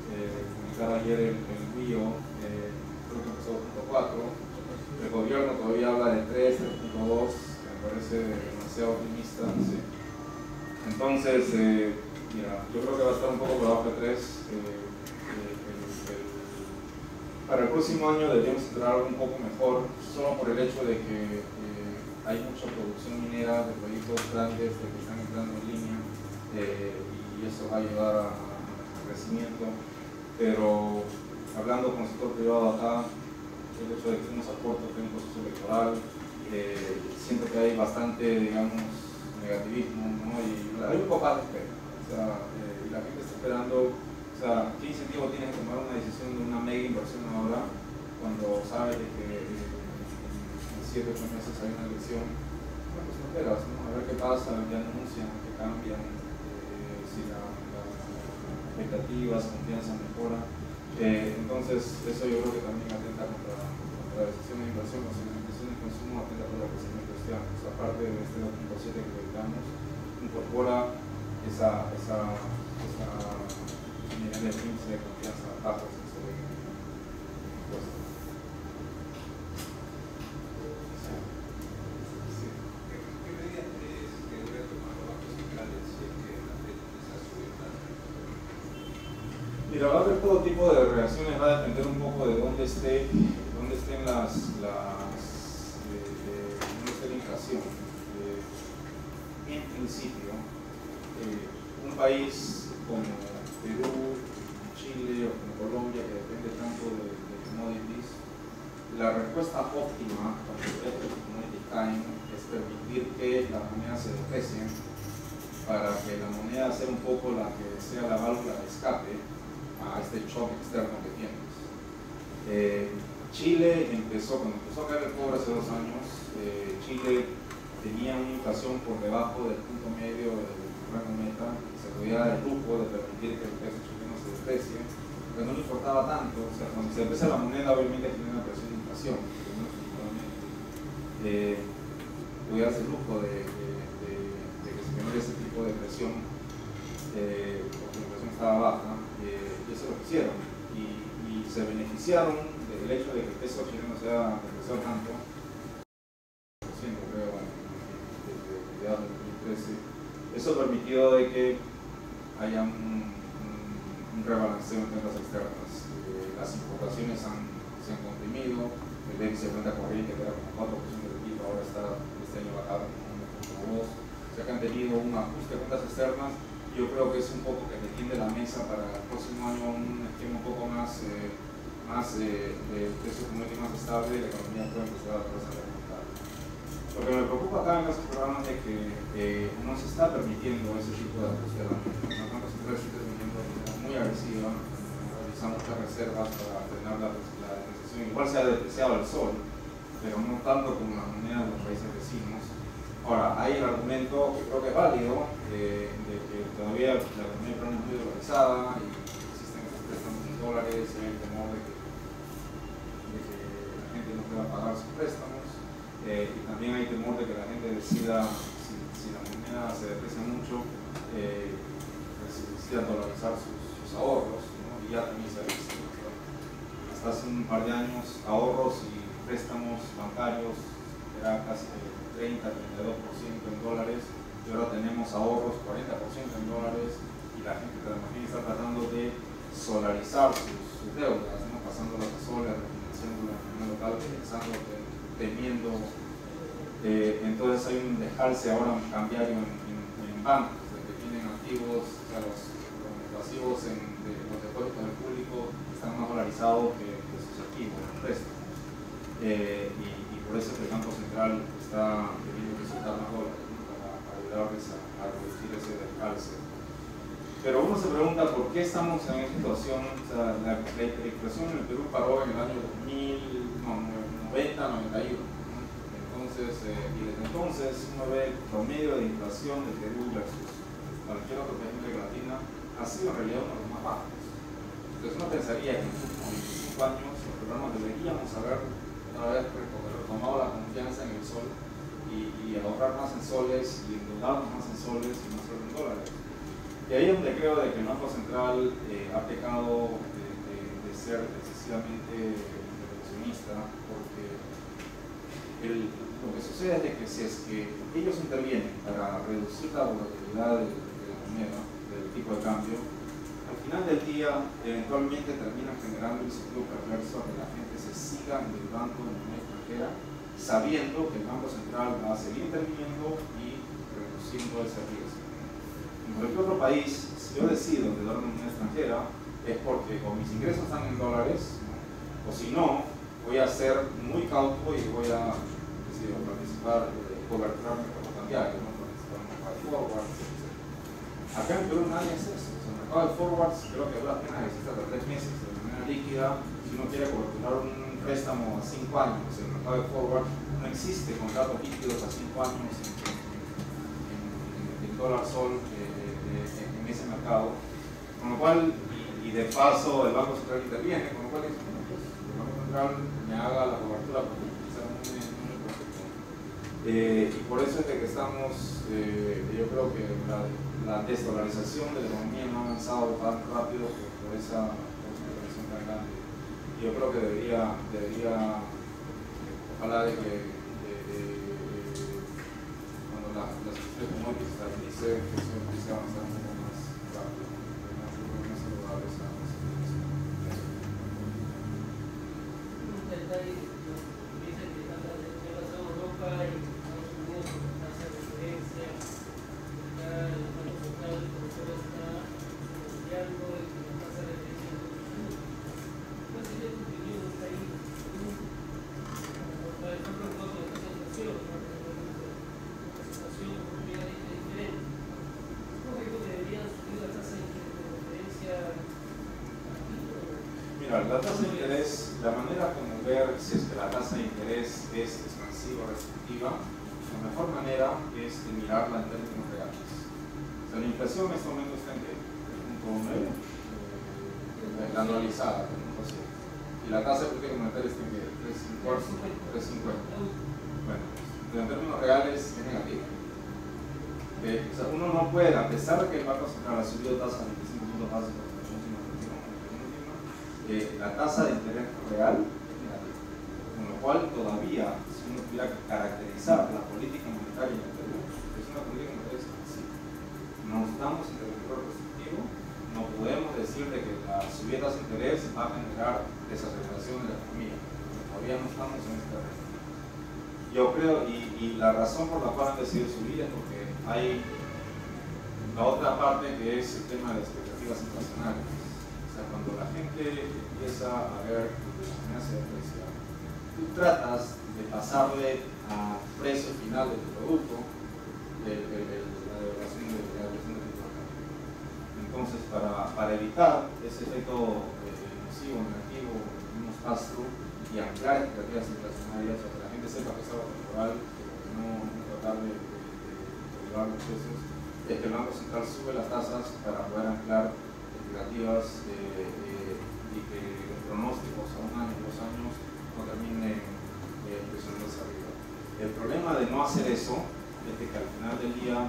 publicar ayer el BIO, creo que empezó 2.4. El gobierno todavía habla de 3, 3.2, que me parece demasiado optimista. ¿Sí? Entonces, mira, yo creo que va a estar un poco por debajo de 3. Para el próximo año deberíamos entrar un poco mejor, solo por el hecho de que hay mucha producción minera de proyectos grandes que están entrando en línea y eso va a ayudar a crecimiento. Pero hablando con el sector privado acá, el hecho de que fuimos a Porto, que hay un proceso electoral, siento que hay bastante, digamos, negativismo, ¿no? Y hay un poco de espera. O sea, la gente está esperando. O sea, ¿qué incentivo tienes que tomar una decisión de una mega inversión ahora cuando sabes de que en 7 o 8 meses hay una elección? Bueno, pues no esperas, ¿no? A ver qué pasa, qué anuncian, qué cambian, si las expectativas, confianza mejora. Entonces, eso yo creo que también atenta contra la decisión de inversión, o sea, la decisión de consumo atenta contra el crecimiento de este año. O sea, aparte de este 2.7 que dedicamos, incorpora esa nivel de índice de confianza bajos que se ven impuestos. ¿Qué medidas crees que deberían tomar los bancos centrales si es que la Fed empieza a subir tanto? Mira, va a haber todo tipo de reacciones, va a depender un poco de dónde estén dónde esté la inflación. En principio, un país como Perú, Chile o como Colombia, que depende tanto de commodities, la respuesta óptima cuando los precios de commodities caen es permitir que la moneda se deprecie para que la moneda sea un poco la que sea la válvula de escape a este shock externo que tienes. Chile cuando empezó a caer el cobre hace 2 años, Chile tenía una inflación por debajo del punto medio del rango meta, se podía dar el lujo de permitir que el peso chileno se desprecie, porque no le importaba tanto. O sea, cuando se deprecia la moneda, obviamente tiene una presión de inflación, podía darse el lujo de que se genere ese tipo de presión, porque la inflación estaba baja, y eso lo hicieron, y se beneficiaron del hecho de que el peso chileno se haya depreciado tanto, creo, desde mediados del 2013. Eso permitió de que haya un rebalanceo en rentas externas. Las importaciones se han comprimido, el déficit de cuenta corriente, que era como 4% del PIB, ahora está este año bajado como 1.2%. O sea que han tenido un ajuste de cuentas externas. Yo creo que es un poco que tiende la mesa para el próximo año un esquema un poco más de precios commodities más estable y la economía puede empezar a representar. Lo que me preocupa acá en esos programas es que no se está permitiendo ese tipo de ajuste de la moneda. Los bancos centrales están teniendo de manera muy agresiva, realizando muchas reservas para frenar la depreciación. Igual se ha depreciado el sol, pero no tanto como la moneda de los países vecinos. Ahora, hay el argumento que creo que es válido de que todavía la economía peruana es muy dolarizada y existen esos préstamos en dólares y hay el temor de que la gente no pueda pagar sus préstamos. Y también hay temor de que la gente decida, si la moneda se deprecia mucho, decida dolarizar sus ahorros, ¿no? Y ya también se ha visto, ¿no? Hasta hace un par de años ahorros y préstamos bancarios era casi 30-32% en dólares, y ahora tenemos ahorros 40% en dólares, y la gente también está tratando de solarizar sus deudas, ¿no? Pasándolas a soles, refinanciando la moneda local, temiendo. Entonces hay un dejarse ahora cambiario en bancos, que tienen activos, o sea, los pasivos de los depósitos del público están más dolarizados que sus activos, los préstamos. Y por eso el Banco Central está teniendo que soltar más dólares, ¿no? para ayudarles a reducir ese descalce. Pero uno se pregunta por qué estamos en esa situación. O sea, la inflación en el Perú paró en el año 90-91. Entonces, y desde entonces uno ve el promedio de inflación de Perú versus cualquier otro país de América Latina ha sido en realidad uno de los más bajos. Entonces uno pensaría que en los últimos 25 años los peruanos deberíamos haber otra vez retomado la confianza en el sol y ahorrar más en soles y endeudarnos más en soles y no solo en dólares. Y ahí es donde creo de que el Banco Central ha pecado de ser excesivamente intervencionista, porque lo que sucede es de que si es que ellos intervienen para reducir la volatilidad de la moneda, del tipo de cambio, al final del día eventualmente terminan generando un ciclo perverso que la gente se siga endeudando en moneda extranjera, sabiendo que el Banco Central va a seguir interviniendo y reduciendo ese riesgo. En cualquier otro país, si yo decido endeudarme en moneda extranjera, es porque o mis ingresos están en dólares, ¿no? O si no, voy a ser muy cauto y voy a participar, coberturarme por lo cambiario, ¿no? Participar en el mercado de forwards, etc. Acá en Perú nadie hace eso. O sea, el mercado de forwards creo que dura apenas existe hasta 3 meses de manera líquida. Si uno quiere coberturar un préstamo a 5 años, el mercado de forwards no existe contratos líquidos a 5 años en dólar sol en ese mercado. Con lo cual, y de paso el Banco Central interviene, con lo cual dice, bueno, pues el Banco Central me haga la cobertura porque quizás no me preocupa. Y por eso es de que estamos, yo creo que la desdolarización de la economía no ha avanzado tan rápido por esa intervención tan grande. Y yo creo que debería ojalá de que cuando las cuestiones commodities se estabilicen, que eso empiece a avanzar un poco más rápido, más saludable esa situación. Un detalle que dice que la relación Europa y Estados Unidos con la tasa de referencia, acá el Banco Central está negociando y la tasa de referencia no sube. ¿Cuál sería tu opinión de ahí? Por ejemplo, en cuanto a la tasa de inflación, la situación económica es diferente. ¿Cómo que debería subir la tasa de referencia? Mira, la tasa de interés, la manera como ver si es que la tasa de interés es expansiva o restrictiva, la mejor manera es de mirarla en términos reales. O sea, la inflación en este momento está en 3.9, la anualizada, 3.7. Y la tasa de política monetaria está en 3.50. Bueno, en términos reales es negativa. O sea, uno no puede, a pesar de que el Banco Central ha subido tasas de 25 puntos básicos, la tasa de interés real es negativa, con lo cual todavía, si uno tuviera que caracterizar la política monetaria en el Perú, es una política monetaria expansiva. No estamos en territorio restrictivo, no podemos decir de que la subida de tasa de interés va a generar desaceleración de la economía, todavía no estamos en este terreno. Yo creo, y la razón por la cual han decidido subir es porque hay la otra parte que es el tema de expectativas inflacionarias. O sea, cuando la gente empieza a ver la amenaza de precio, tú tratas de pasarle a precio final de tu producto la devaluación de tipo de cambio. Entonces, para evitar ese efecto nocivo, negativo, unos pass-through y anclar expectativas inflacionarias, o que la gente sepa que es algo temporal, no tratar de elevar los precios, es que el Banco Central sube las tasas para poder anclar expectativas y que los pronósticos a 1 año, 2 años no terminen presionando hacia arriba. El problema de no hacer eso es que al final del día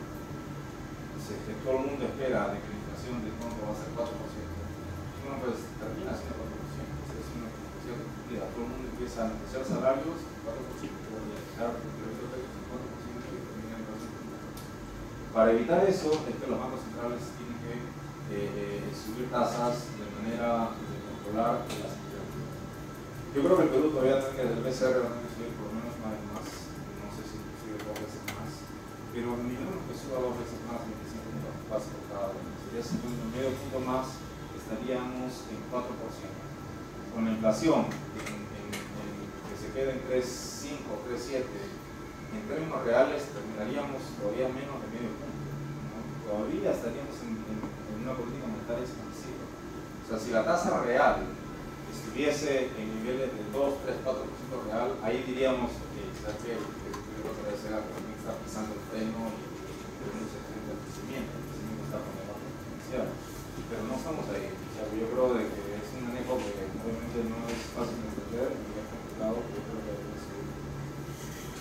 todo el mundo espera de que la inflación de pronto va a ser 4%. Bueno, pues termina siendo 4%. Es una inflación cumplida. Todo el mundo empieza a negociar salarios 4%, y a fijar precios de 4% y termina en 4%. Para evitar eso es que los bancos centrales tienen que subir tasas de manera de controlar las expectativas. Yo creo que el Perú todavía tiene que, el BCR va a tener que subir por lo menos más, no sé si sube 2 veces más, pero ni menos que suba 2 veces más, 25 puntos básicos cada vez. Sería subiendo medio punto más, estaríamos en 4%. Con la inflación que se quede en 3.5 o 3.7, en términos reales terminaríamos todavía menos de medio punto, ¿no? Todavía estaríamos en una política monetaria expansiva. O sea, si la tasa real estuviese en niveles de 2, 3, 4% real, ahí diríamos que la economía está pisando el freno y tenemos el crecimiento está con el bajo potencial. Pero no estamos ahí. O sea, yo creo de que es un manejo que obviamente no es fácil de entender, ni es complicado, pero yo creo que debe ser.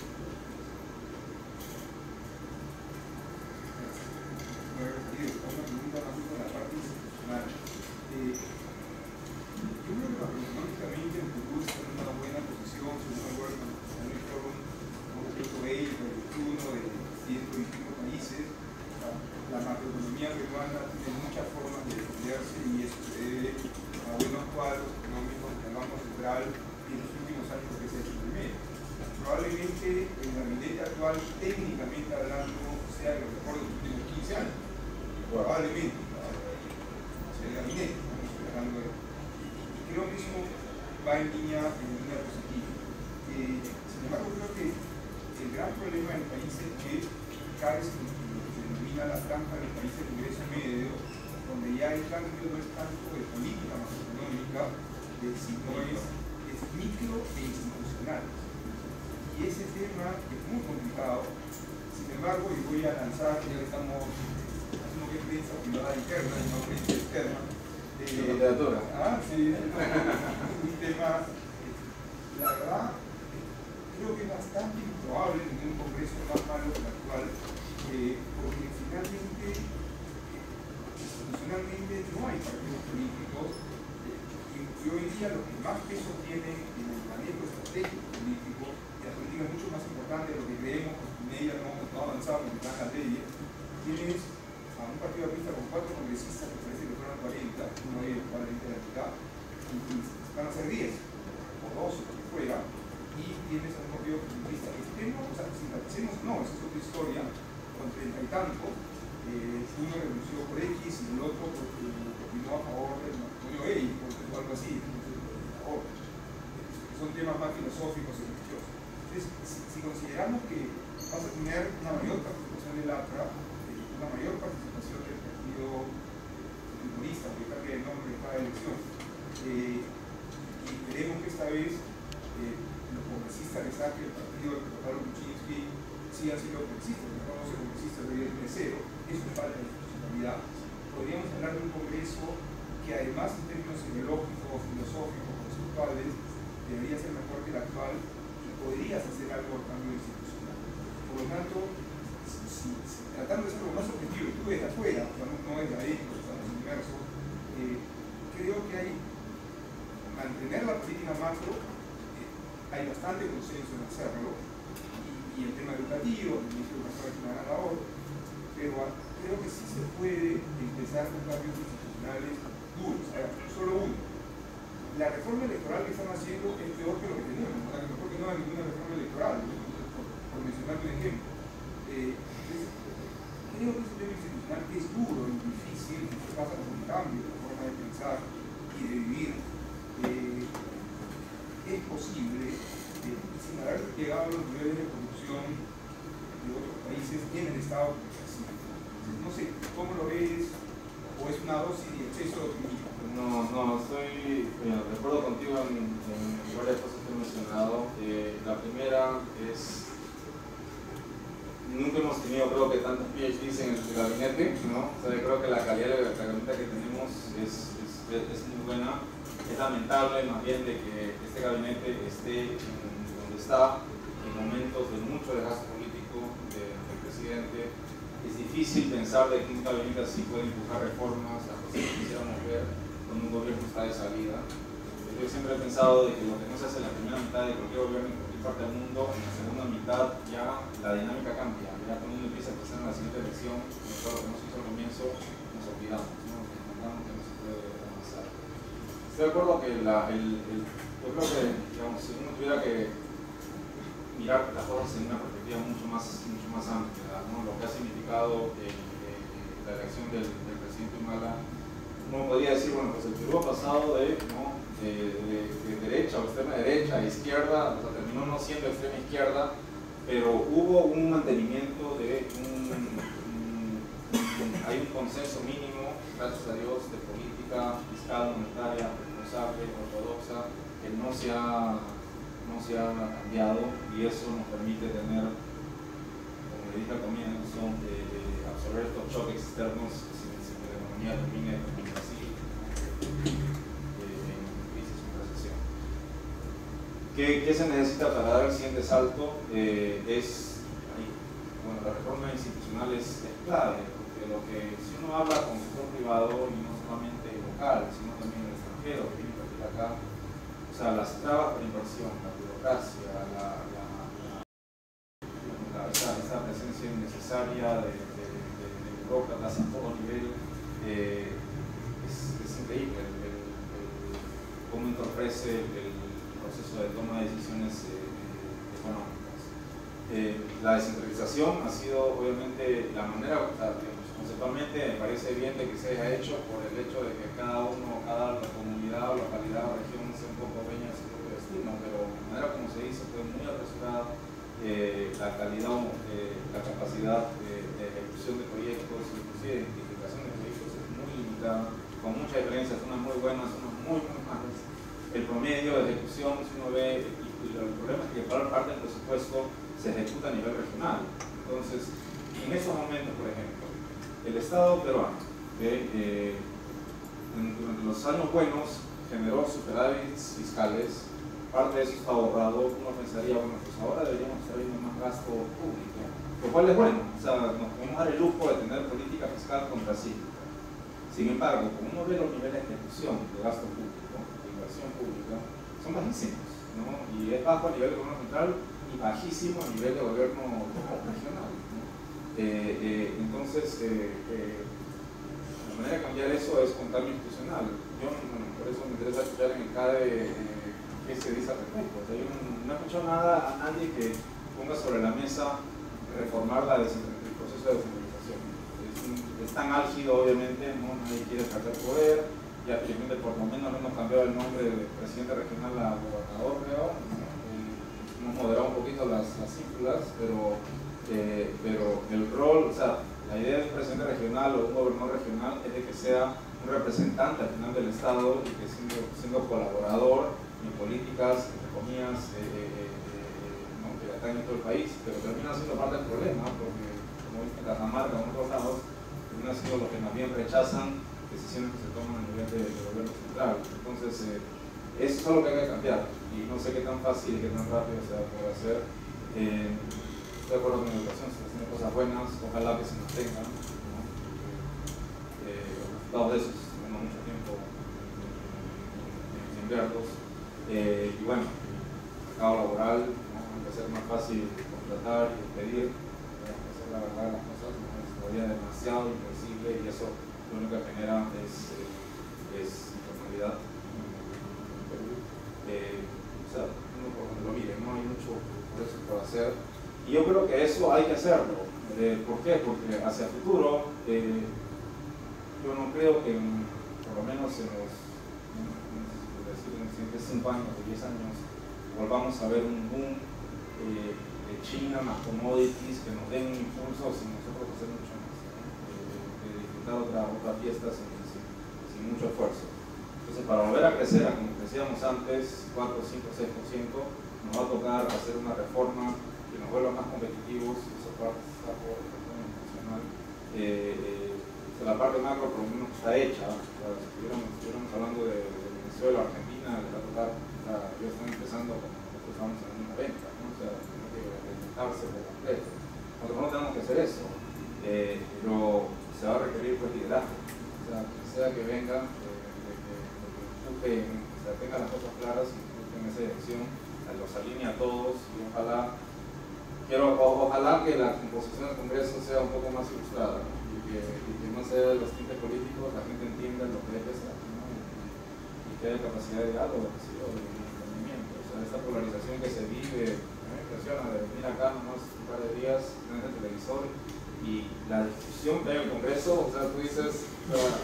Una economía peruana tiene muchas formas de defenderse y eso se debe a buenos cuadros económicos que el Banco Central en los últimos años que se ha hecho primero. Probablemente el gabinete actual, técnicamente hablando, sea el mejor de los últimos 15 años. Probablemente. O sea, el gabinete, estamos hablando de. Y creo que eso va en línea positiva. Sin embargo, creo que el gran problema del país es que cada vez se denomina la trampa del país del ingreso medio, donde ya el cambio no es tanto de política macroeconómica, sino es micro e institucional. Y ese tema es muy complicado. Sin embargo, y voy a lanzar, ya que estamos haciendo que prensa privada interna y no prensa externa. Literatura. Sí, un tema, la verdad, creo que es bastante improbable tener un congreso más malo que el actual, porque finalmente, institucionalmente, no hay partidos políticos, y hoy día lo que más peso tiene en el manejo estratégico político, y la política es mucho más importante de lo que creemos, porque en ella no avanzamos en las leyes, tienes a un partido artista con 4 congresistas que parece que fueron 40, uno de ellos probablemente de la mitad, y van a ser 10, o 12, lo que fuera, y tienes a un partido comunista extremo, o sea, simpaticemos o no, esa es otra historia, con 30 y tanto, uno renunció por X y el otro porque opinó a favor del matrimonio gay, o algo así, son temas más filosóficos y religiosos. Entonces, si consideramos que vas a tener una mayor participación del APRA, una mayor participación del partido comunista, que cambia el nombre de cada elección, y queremos que esta vez los congresistas que saque el partido de Pablo Kuczynski sigan siendo congresistas, porque no ser congresistas de cero, eso es falta de institucionalidad. Podríamos hablar de un congreso que además en términos ideológicos, filosóficos, conceptuales, debería ser mejor que el actual y podrías hacer algo a cambio institucional. Por lo tanto, tratando de ser lo más objetivo, tú desde afuera, o sea, no desde adentro, estamos inmersos, creo que hay mantener la política macro, hay bastante consenso en hacerlo, y el tema educativo, el ministro de Educación es una gran labor, pero creo que sí se puede empezar con cambios institucionales duros. Solo uno. La reforma electoral que están haciendo es peor que lo que tenemos, mejor que no hay ninguna reforma electoral, por mencionar un ejemplo. Entonces, creo que ese tema institucional que es duro y difícil, que pasa por un cambio de la forma de pensar y de vivir, es posible, sin haber llegado a los niveles de corrupción de otros países en el Estado. No sé, ¿cómo lo ves? ¿O es una dosis de exceso de optimismo? No, estoy de acuerdo contigo en varias cosas que he mencionado. La primera es, nunca hemos tenido, creo que, tantos PhDs en el gabinete, ¿no? O sea, yo creo que la calidad de la gabinete que tenemos es muy buena. Es lamentable más bien de que este gabinete esté donde está en momentos de mucho desgaste político del presidente. Es difícil pensar de que un gabinete así puede empujar reformas, las cosas que quisiéramos ver cuando un gobierno está de salida. Yo siempre he pensado de que lo que no se hace en la primera mitad de cualquier gobierno en cualquier parte del mundo, en la segunda mitad ya la dinámica cambia. Ya cuando uno empieza a pensar en la siguiente elección, en todo lo que no se hizo al comienzo, nos olvidamos, ¿no? Nos contamos que no se puede avanzar. Estoy de acuerdo que yo creo que, digamos, si uno tuviera que mirar las cosas en una perspectiva mucho más amplia, ¿no? Lo que ha significado la elección del presidente Humala, uno podría decir, bueno, pues el Perú ha pasado de derecha o extrema derecha a izquierda, o sea, terminó no siendo extrema izquierda, pero hubo un mantenimiento de hay un consenso mínimo, gracias a Dios, de política fiscal, monetaria, responsable, ortodoxa, que no se ha cambiado, y eso nos permite tener, como le dije al comienzo, absorber estos choques externos si la economía termina así, en crisis o recesión. ¿Qué se necesita para dar el siguiente salto? Bueno, la reforma institucional es clave, porque si uno habla con el sector privado, y no solamente local, sino también el extranjero que viene a partir acá, o sea, las trabas para inversión, la burocracia, esta presencia innecesaria de burócratas a todo nivel. Es increíble cómo entorpece el proceso de toma de decisiones económicas. La descentralización ha sido obviamente la manera, conceptualmente me parece bien de que se haya hecho por el hecho de que cada comunidad o localidad o región sea un poco dueña de su propio destino, pero la manera como se hizo fue muy apresurada. La calidad, la capacidad de ejecución de proyectos, inclusive de identificación de proyectos es muy limitada, con muchas diferencias, unas muy buenas, unas muy malas. El promedio de ejecución, si uno ve, y el problema es que parte del presupuesto se ejecuta a nivel regional. Entonces, en estos momentos, por ejemplo, el Estado peruano, durante los años buenos, generó superávits fiscales. Parte de eso está ahorrado. Uno pensaría, bueno, pues ahora deberíamos estar viendo más gasto público, lo cual es bueno, o sea, nos podemos dar el lujo de tener política fiscal contracíclica. Sin embargo, como uno ve los niveles de ejecución de gasto público, de inversión pública, son bajísimos, ¿no? Y es bajo a nivel de gobierno central y bajísimo a nivel de gobierno regional, ¿no? Entonces, la manera de cambiar eso es con cambio institucional. Yo, bueno, por eso me interesa escuchar en el CADE qué se dice al respecto. O sea, yo no he escuchado nada a nadie que ponga sobre la mesa reformar el proceso de descentralización. Es tan álgido, obviamente, ¿no? Nadie quiere perder poder. Ya por lo menos hemos cambiado el nombre de presidente regional a gobernador, creo, ¿no? Hemos moderado un poquito las cifras, pero el rol, o sea, la idea de un presidente regional o un gobernador regional es de que sea un representante al final del Estado y que siendo colaborador en políticas, entre comillas, ¿no? que atañen todo el país, pero termina siendo parte del problema, porque como viste en Cajamarca o en otros lados, termina siendo los que más bien rechazan decisiones que se toman a nivel del gobierno central. Entonces, eso es algo que hay que cambiar, y no sé qué tan fácil y qué tan rápido se va a poder hacer. Estoy de acuerdo con la educación, se hacen cosas buenas, ojalá que se mantengan, ¿no? Los resultados de eso tenemos mucho tiempo en verlos. Y bueno, el mercado laboral, ¿no? Hay que hacer más fácil contratar y despedir, hay que hacer la verdad de las cosas, ¿no? Es todavía demasiado inflexible y eso lo único que genera es informalidad en Perú. O sea, uno por donde lo mire, no hay mucho por eso por hacer. Y yo creo que eso hay que hacerlo. ¿Por qué? Porque hacia el futuro, yo no creo que por lo menos en los siguientes 5 años o 10 años volvamos a ver un boom de China más commodities que nos den un impulso sin nosotros hacer mucho más, ¿no? De disfrutar otra fiesta sin mucho esfuerzo. Entonces, para volver a crecer a como crecíamos antes, 4, 5, 6%, nos va a tocar hacer una reforma que nos vuelva más competitivos. Eso está por el reforma institucional. La parte macro por lo menos está hecha. Si estuviéramos hablando de Venezuela, Argentina, les va a tocar, ya están empezando como nosotros estamos en una venta, ¿no? O sea, tienen que reinventarse por completo. Nosotros no tenemos que hacer eso, pero se va a requerir pues liderazgo. O sea, que sea que venga, que tenga las cosas claras y que en esa dirección, los alinee a todos y ojalá que la composición del Congreso sea un poco más ilustrada, ¿no? y que más allá de los tintes políticos la gente entienda lo que debe ser, ¿no? Y que haya capacidad de diálogo, de entendimiento. O sea, esta polarización que se vive, me impresiona de venir acá nomás un par de días en el televisor y la discusión que hay en el Congreso, o sea, tú dices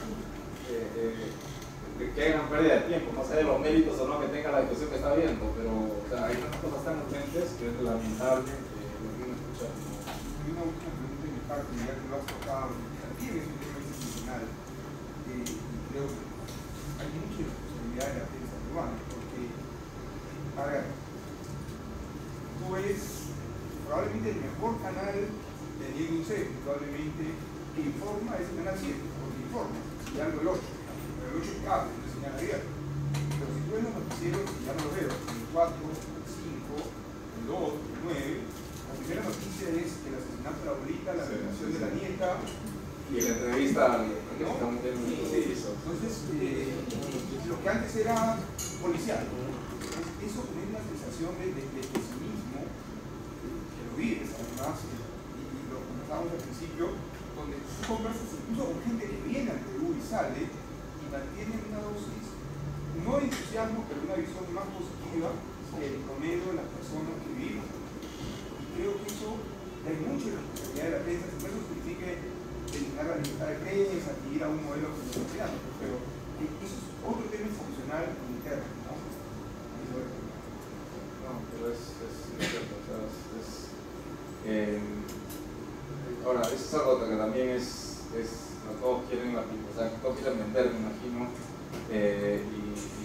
que hay una pérdida de tiempo, más allá de los méritos o no que tenga la discusión que está viendo, pero o sea, hay unas cosas tan urgentes que es lamentable lo que uno escucha. Y una última pregunta en mi parte, ya que lo has tocado, también es un tema institucional, y creo que hay mucha responsabilidad de la prensa peruana, porque, a ver, tú eres probablemente el mejor canal de Diego Ucet, probablemente que informa es el canal 7, porque informa, y algo el 8. El 8 es cable, es señal abierta. Pero si tú ves los noticieros, ya no lo veo, el 4, el 5, el 2, el 9, la primera noticia es el asesinato de la abuelita, la violación de la nieta. Y la entrevista al Entonces, lo que antes era policial, eso me da una sensación de pesimismo, que lo vives además, y lo comentábamos al principio, donde tú conversas incluso con gente que viene al Perú y sale y mantiene una dosis, no de entusiasmo, pero una visión más positiva que el promedio de las personas que vivimos. Y creo que eso hay mucha responsabilidad de la prensa, si no eso significa eliminar la libertad de prensa, ir a un modelo comunitario, pero eso es otro tema institucional interno, ¿no? No, pero es cierto, o sea, ahora, eso es algo que también no todos quieren o sea, que todos quieren vender, me imagino, y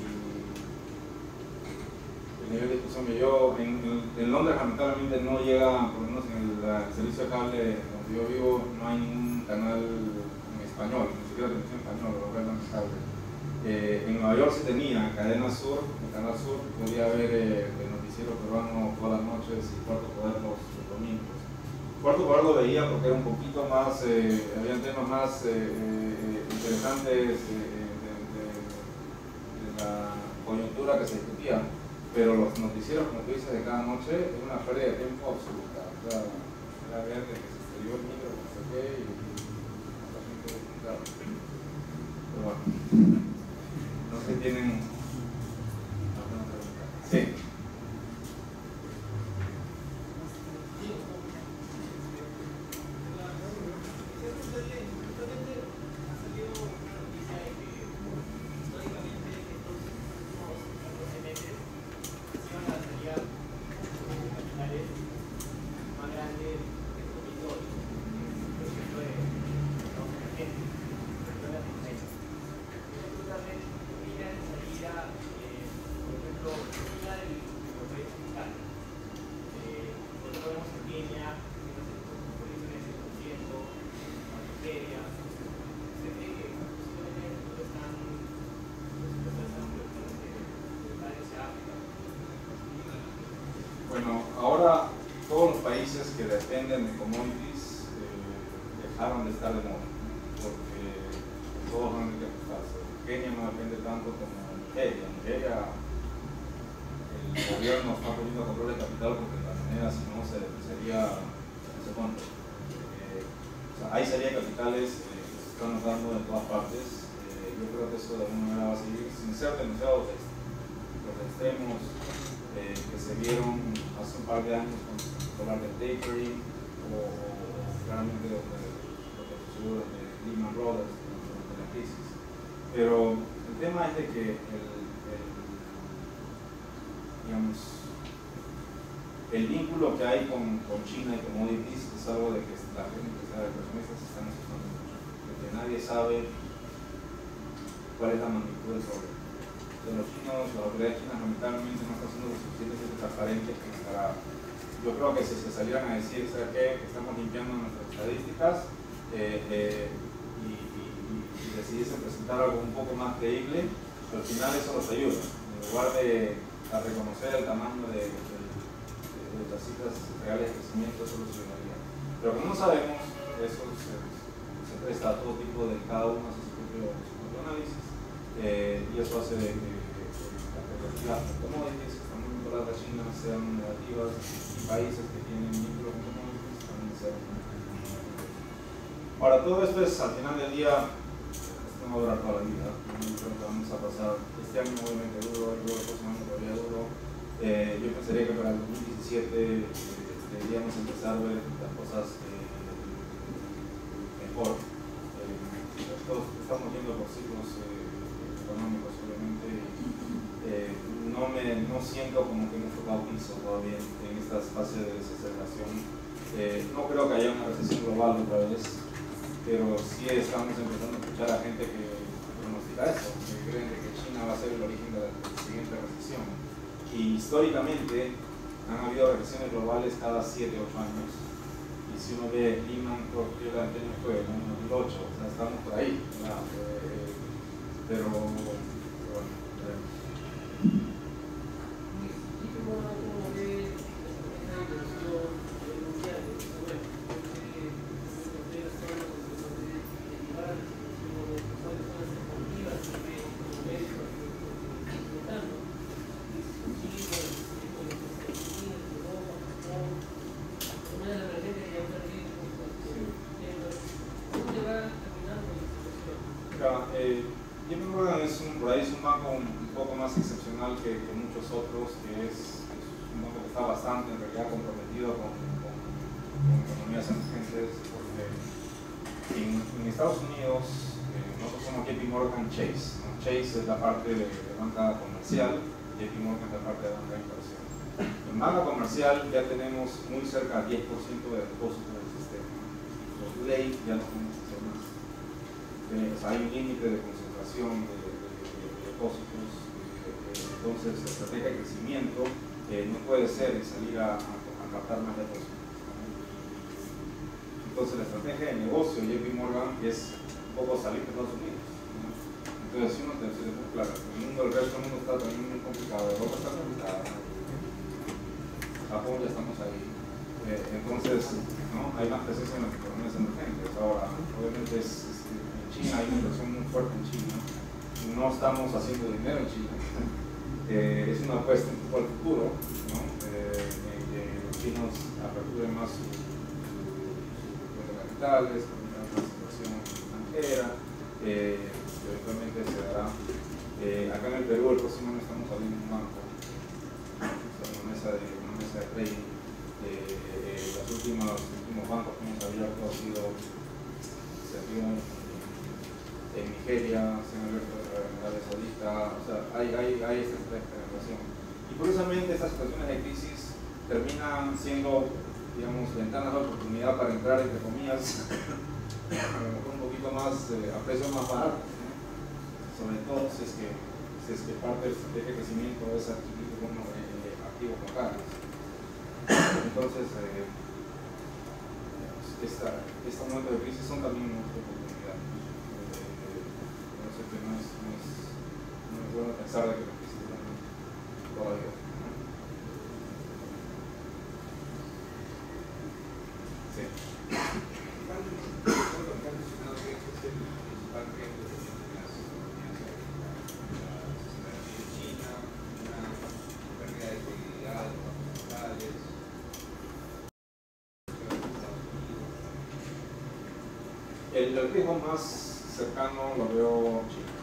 el nivel de discusión que yo, en Londres lamentablemente no llega, por lo menos en el servicio de cable donde yo vivo, no hay ningún canal en español, ni siquiera televisión en español, lo ven en cable. En Nueva York se tenía Cadena Sur, el Canal Sur, podía ver el noticiero peruano todas las noches y Cuarto Poder los domingos. Cuarto Poder lo veía porque era un poquito más, habían temas más interesantes de la coyuntura que se discutía, pero los noticieros, como tú dices, de cada noche es una pérdida de tiempo absoluta. O sea, era ver que se estrelló el micro, no sé qué, y la gente, claro. Pero bueno. No sé si tienen alguna pregunta. Sí. Bueno, ahora todos los países que dependen de commodities dejaron de estar de moda, porque todos van a tener que ajustarse. Kenia no depende tanto como Nigeria. Nigeria, el gobierno está poniendo control de capital porque la moneda, si no, sería no sé cuánto. O sea, hay salida de capitales que se están notando en todas partes. Yo creo que eso de alguna manera va a seguir sin ser demasiado los extremos que se vieron hace un par de años con hablar del tapering o claramente lo que sucedió de Lehman Brothers durante la crisis. Pero el tema es de que digamos, el vínculo que hay con China y commodities es algo de que la gente que sabe de personistas se están asustando mucho, porque nadie sabe cuál es la magnitud del problema. Los chinos, las autoridades chinas lamentablemente no están siendo lo suficientemente transparentes como para. Yo creo que si se salieran a decir, ¿sabes qué? Estamos limpiando nuestras estadísticas y decidiesen presentar algo un poco más creíble, al final eso los ayuda. En lugar de reconocer el tamaño de las cifras reales de crecimiento, eso los ayudaría. Pero como no sabemos, eso se presta a todo tipo de cada uno a su propio análisis. Y eso hace de que las perspectivas de commodities que están muy vinculadas a China sean negativas y países que tienen vínculos con commodities también sean negativos. Ahora, todo esto es, al final del día, esto no va a durar toda la vida. Yo creo que vamos a pasar este año obviamente duro, luego el próximo año todavía duro. Yo pensaría que para el 2017 deberíamos empezar a ver las cosas mejor. Todos estamos yendo por ciclos económicos, obviamente, no siento como que hemos tocado piso todavía en estas fases de desaceleración. No creo que haya una recesión global otra vez, pero sí estamos empezando a escuchar a gente que pronostica eso, que creen que China va a ser el origen de la siguiente recesión. Y históricamente han habido recesiones globales cada 7 o 8 años. Y si uno ve Lehman, creo que el anterior fue en el 2008, o sea, estamos por ahí, ¿verdad? Pero bueno, mira, JP Morgan por ahí es un banco un poco más excepcional que muchos otros, que es un banco que está bastante en realidad comprometido con economías emergentes, porque en Estados Unidos nosotros somos JP Morgan Chase, ¿no? Chase es la parte de banca comercial, JP Morgan es la parte de banca de inversión. En banca comercial ya tenemos muy cerca del 10% de depósitos del sistema. Por ley ya no podemos hacer más. O sea, hay un límite de concentración de depósitos. Entonces, la estrategia de crecimiento no puede ser salir a captar más depósitos. Entonces, la estrategia de negocio de JP Morgan es un poco salir de Estados Unidos, ¿no? Entonces, si uno te dice, claro, el resto del mundo está también muy complicado, Europa está complicada, ¿no? Japón ya estamos ahí. Entonces, ¿no? Hay más presencia en las economías emergentes. Ahora, obviamente en China hay una inversión muy fuerte en China. No estamos haciendo dinero en China. Es una apuesta un poco al futuro, ¿no? Los chinos aperturen más sus capitales, con más inversión extranjera. Eventualmente se dará. Acá en el Perú el próximo año estamos abriendo un banco, una mesa de trading. Los últimos bancos que hemos abierto se abrió en Nigeria, se han abierto en Arabia Saudita, o sea, hay esta relación. Y curiosamente estas situaciones de crisis terminan siendo, digamos, ventanas de oportunidad para entrar, entre comillas, a lo mejor un poquito más, a precios más baratos, ¿no? Sobre todo si es que parte del estrategia de crecimiento es adquirir activos locales. Entonces, estos momentos de crisis son también una oportunidad. No sé que no es bueno pensar de que la crisis todavía. Sí. El riesgo más cercano lo veo China.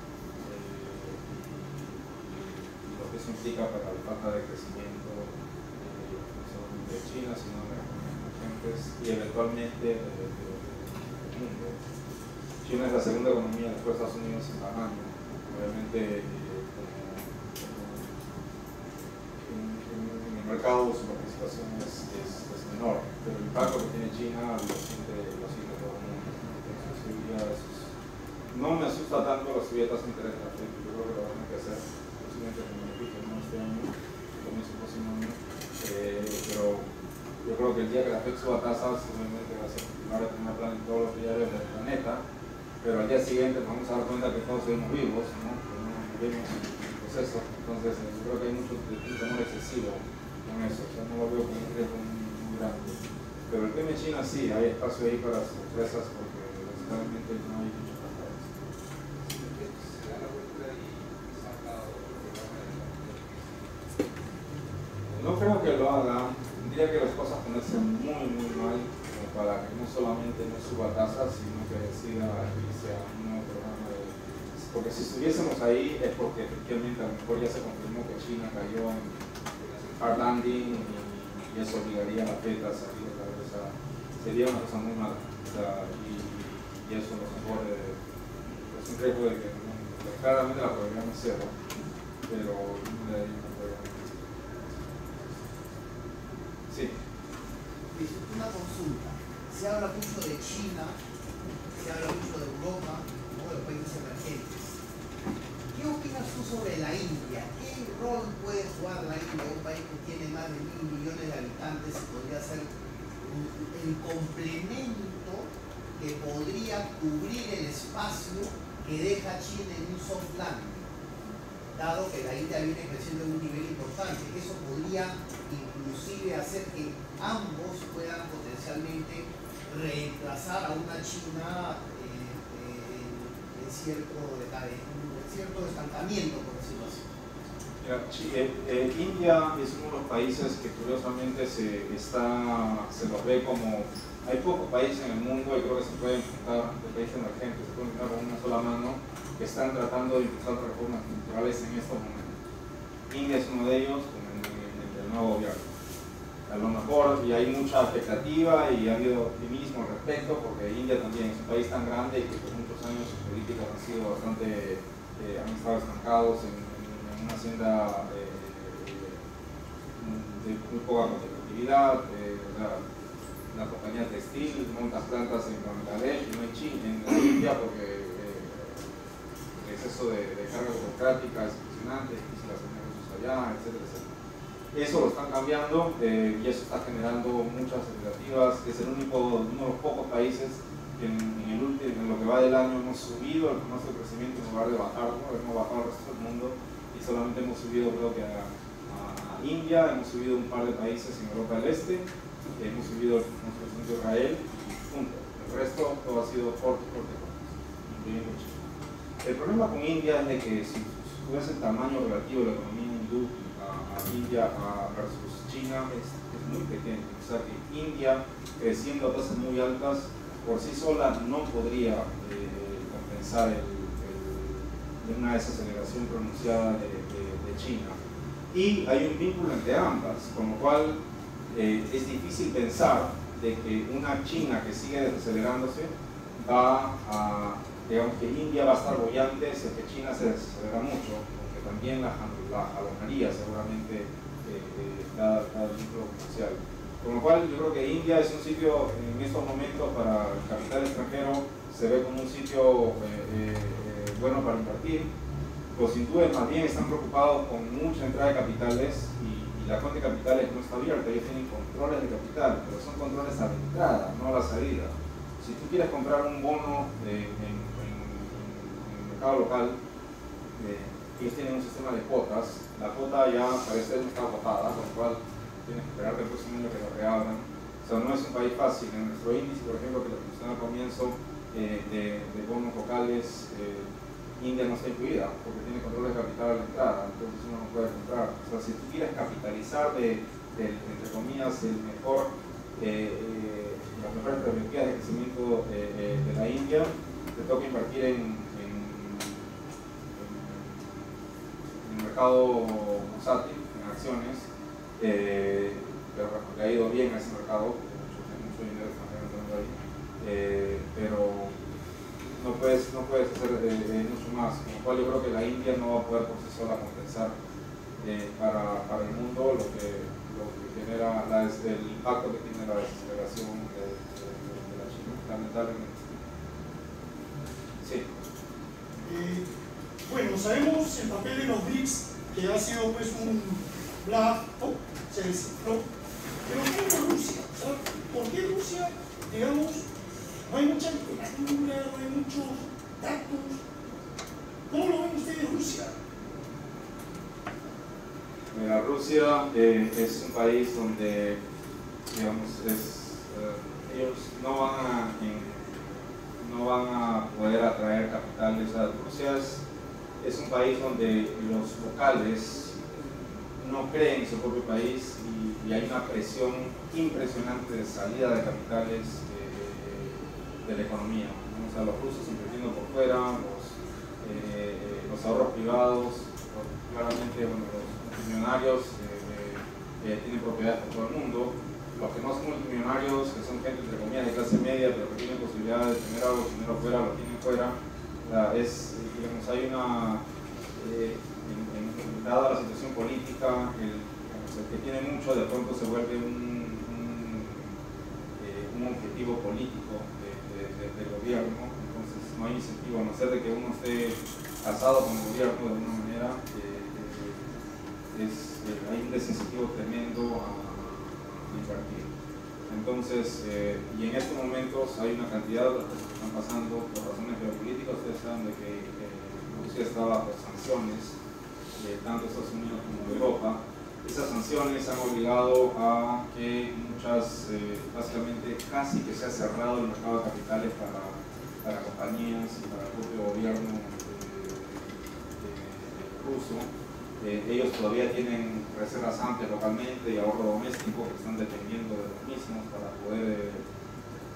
Lo que eso implica para la falta de crecimiento, no solamente de China, sino de las emergentes y eventualmente del mundo. China es la segunda economía después de Estados Unidos en tamaño. Obviamente, en el mercado su participación es menor, pero el impacto que tiene China lo siente todo el mundo. No me asusta tanto la subida de tasa de interés de la FED, yo creo que lo van a hacer, posiblemente como dije, no este año, comienzo el próximo año, pero yo creo que el día que la FED suba tasas, obviamente va a ser a tener plan en todos los diarios del planeta, pero al día siguiente nos vamos a dar cuenta que todos seguimos vivos, ¿no? Que no vivimos en el proceso, entonces yo creo que hay mucho temor excesivo con eso, o sea, no lo veo como un riesgo muy grande. Pero el tema de China sí, hay espacio ahí para sorpresas porque realmente no hay mucho para eso. No creo que lo haga, tendría que las cosas ponerse muy mal como para que no solamente no suba tasas, sino que decida irse a un nuevo programa de... Porque si estuviésemos ahí es porque efectivamente a lo mejor ya se confirmó que China cayó en hard landing y eso obligaría a la FED a salir otra vez. Sería una cosa muy mala. O sea, y eso lo mejor es un riesgo de que claramente la probabilidad no es cero, pero no le daría una probabilidad. Sí. Una consulta. Se habla mucho de China, se habla mucho de Europa, ¿no? De los países emergentes. ¿Qué opinas tú sobre la India? ¿Qué rol puede jugar la India, un país que tiene más de 1.000 millones de habitantes y podría ser el complemento que podría cubrir el espacio que deja China en un soft landing, dado que la India viene creciendo en un nivel importante? Eso podría inclusive hacer que ambos puedan potencialmente reemplazar a una China en cierto estancamiento, por decirlo así. India es uno de los países que curiosamente se los ve como hay pocos países en el mundo, y creo que se pueden contar, de países emergentes, se pueden contar con una sola mano, que están tratando de impulsar reformas estructurales en estos momentos. India es uno de ellos, con el nuevo gobierno. A lo mejor, y hay mucha expectativa y ha habido optimismo al respecto, porque India también es un país tan grande y que por muchos años sus políticas han sido bastante, han estado estancados en una senda de muy poca competitividad. La compañía textil monta plantas en Bangladesh y no en China, en India, porque el exceso de carga burocrática es impresionante, es difícil hacer negocios allá, etcétera, etcétera. Eso lo están cambiando y eso está generando muchas expectativas. Es uno de los pocos países que en lo que va del año hemos subido nuestro crecimiento en lugar de bajarlo, hemos bajado al resto del mundo y solamente hemos subido, creo que a India, hemos subido un par de países en Europa del Este, hemos subido nuestro crecimiento de Israel y punto. El resto todo ha sido corto, incluyendo China. El problema con India es de que si tú ves el tamaño relativo de la economía hindú a India versus China es muy pequeño. O sea que India, creciendo a tasas muy altas, por sí sola no podría compensar una desaceleración pronunciada de China. Y hay un vínculo entre ambas, con lo cual es difícil pensar de que una China que sigue desacelerándose va a, digamos que India va a estar bollante si es que China se desacelera mucho, porque también la jalonaría seguramente cada vínculo comercial. Con lo cual yo creo que India es un sitio en estos momentos para el capital extranjero, se ve como un sitio bueno para invertir. Los hindúes más bien están preocupados con mucha entrada de capitales y la cuenta de capitales no está abierta, ellos tienen controles de capital, pero son controles a la entrada, no a la salida. Si tú quieres comprar un bono en el mercado local, ellos tienen un sistema de cuotas, la cuota ya parece no está agotada, con lo cual tienes que esperar que el próximo año que lo reabran. O sea, no es un país fácil. En nuestro índice, por ejemplo, que lo mencioné al comienzo, de bonos locales, India no está incluida porque tiene control de capital a la entrada, entonces uno no puede comprar. O sea, si tú quieres capitalizar entre comillas, las mejores perspectivas de crecimiento de la India, te toca invertir en el mercado bursátil, en acciones, pero le ha ido bien a ese mercado, mucho dinero extranjero entrando ahí, pero no puedes hacer mucho más, con lo cual yo creo que la India no va a poder por sí sola compensar para el mundo lo que genera el impacto que tiene la desaceleración de la China, lamentablemente. Sí. Bueno, sabemos el papel de los BRICS, que ha sido pues un bluff, se descifró, pero ¿qué es Rusia? O sea, ¿por qué Rusia, digamos, no hay mucha literatura, no hay muchos datos? ¿Cómo lo ven ustedes Rusia? Mira, Rusia es un país donde, digamos, ellos no van a poder atraer capitales. O sea, Rusia es un país donde los locales no creen en su propio país y hay una presión impresionante de salida de capitales de la economía, ¿no? O sea, los rusos invirtiendo por fuera, los ahorros privados, claramente bueno, los multimillonarios tienen propiedades por todo el mundo. Los que no son multimillonarios, que son gente entre comillas de clase media, pero que tienen posibilidad de tener algo de dinero fuera, lo tienen fuera. Digamos, hay una, dada la situación política, el que tiene mucho de pronto se vuelve un objetivo político del gobierno, entonces no hay incentivo, a no ser de que uno esté casado con el gobierno de alguna manera, hay un desincentivo tremendo a invertir. Entonces, y en estos momentos hay una cantidad de cosas que están pasando por razones geopolíticas. Ustedes saben de que Rusia está bajo sanciones, tanto Estados Unidos como Europa. Esas sanciones han obligado a que básicamente casi que se ha cerrado el mercado de capitales para compañías y para el propio gobierno ruso. Ellos todavía tienen reservas amplias localmente y ahorro doméstico que están dependiendo de los mismos para poder